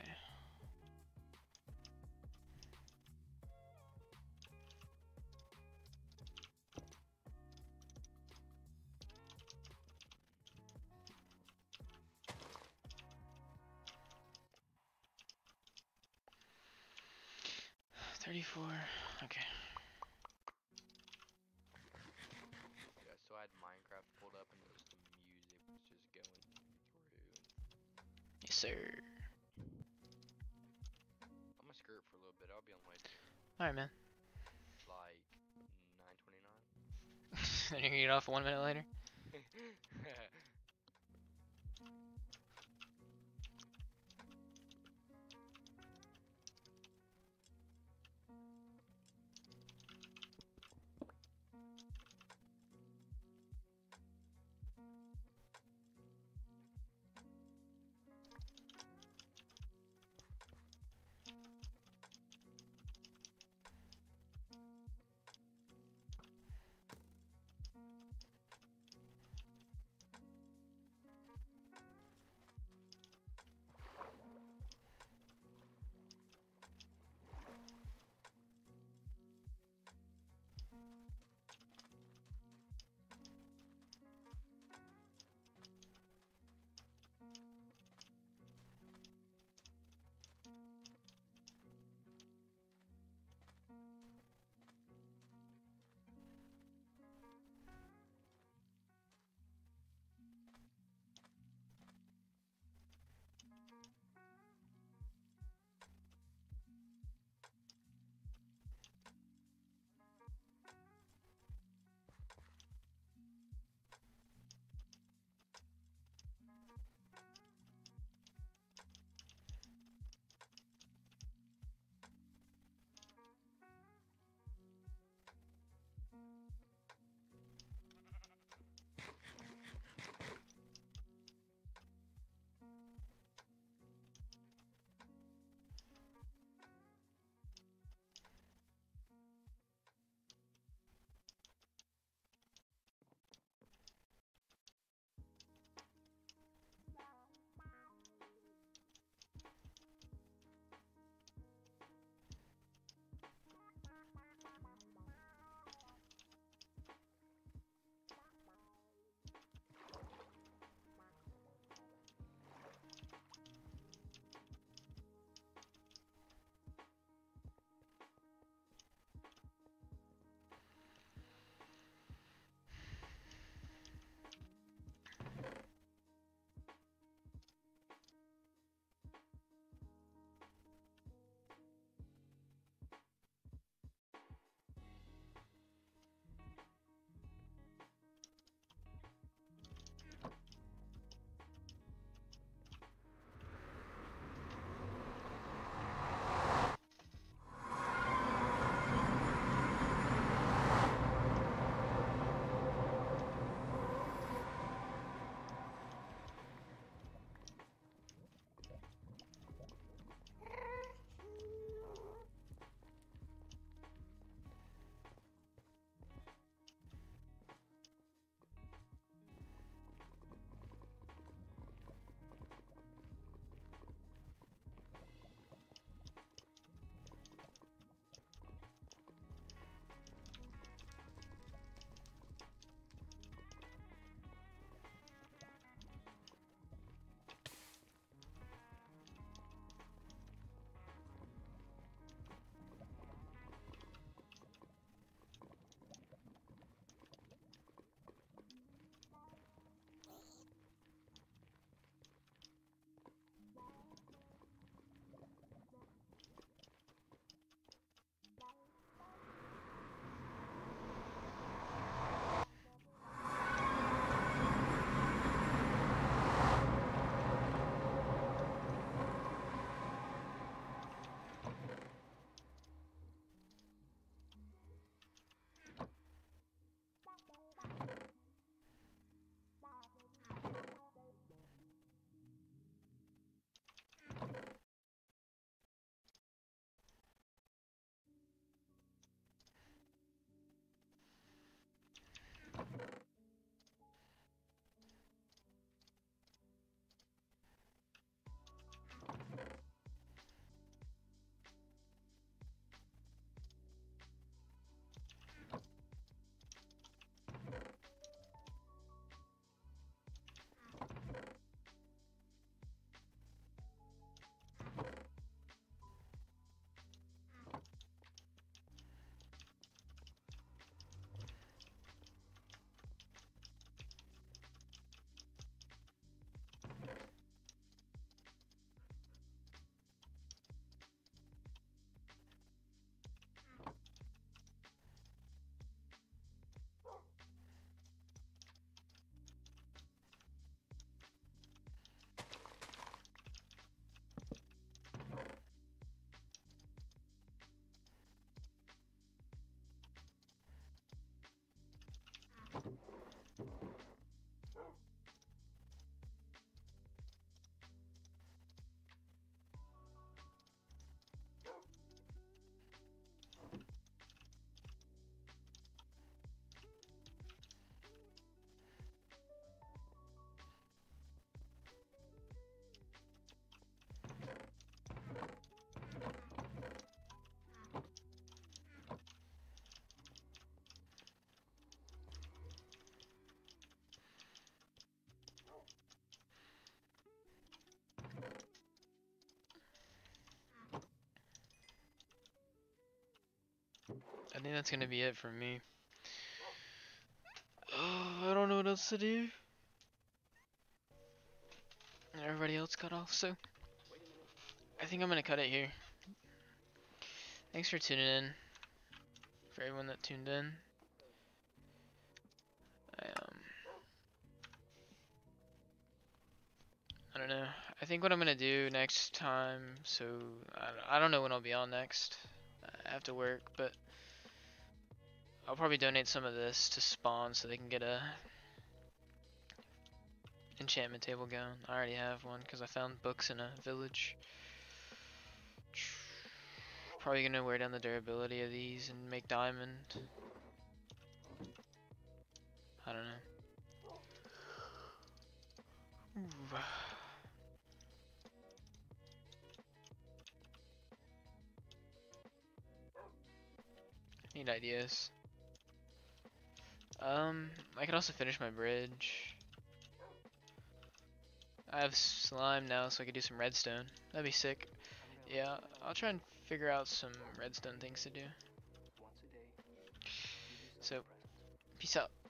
thirty-four. Okay. Yeah, so I had Minecraft pulled up and just the music was just going through. Yes, sir. I'm gonna skirt for a little bit. I'll be on the way soon. Alright, man. Like nine twenty-nine. Then you can get off one minute later. I think that's gonna be it for me. Oh, I don't know what else to do. Everybody else cut off, so I think I'm gonna cut it here. Thanks for tuning in. For everyone that tuned in. I um I don't know. I think what I'm gonna do next time, so I don't, I don't know when I'll be on next. I have to work, but I'll probably donate some of this to Spawn so they can get a enchantment table going. I already have one because I found books in a village. Probably gonna wear down the durability of these and make diamond. I don't know. Ooh. Need ideas. Um, I could also finish my bridge. I have slime now, so I could do some redstone. That'd be sick. Yeah, I'll try and figure out some redstone things to do. So, peace out.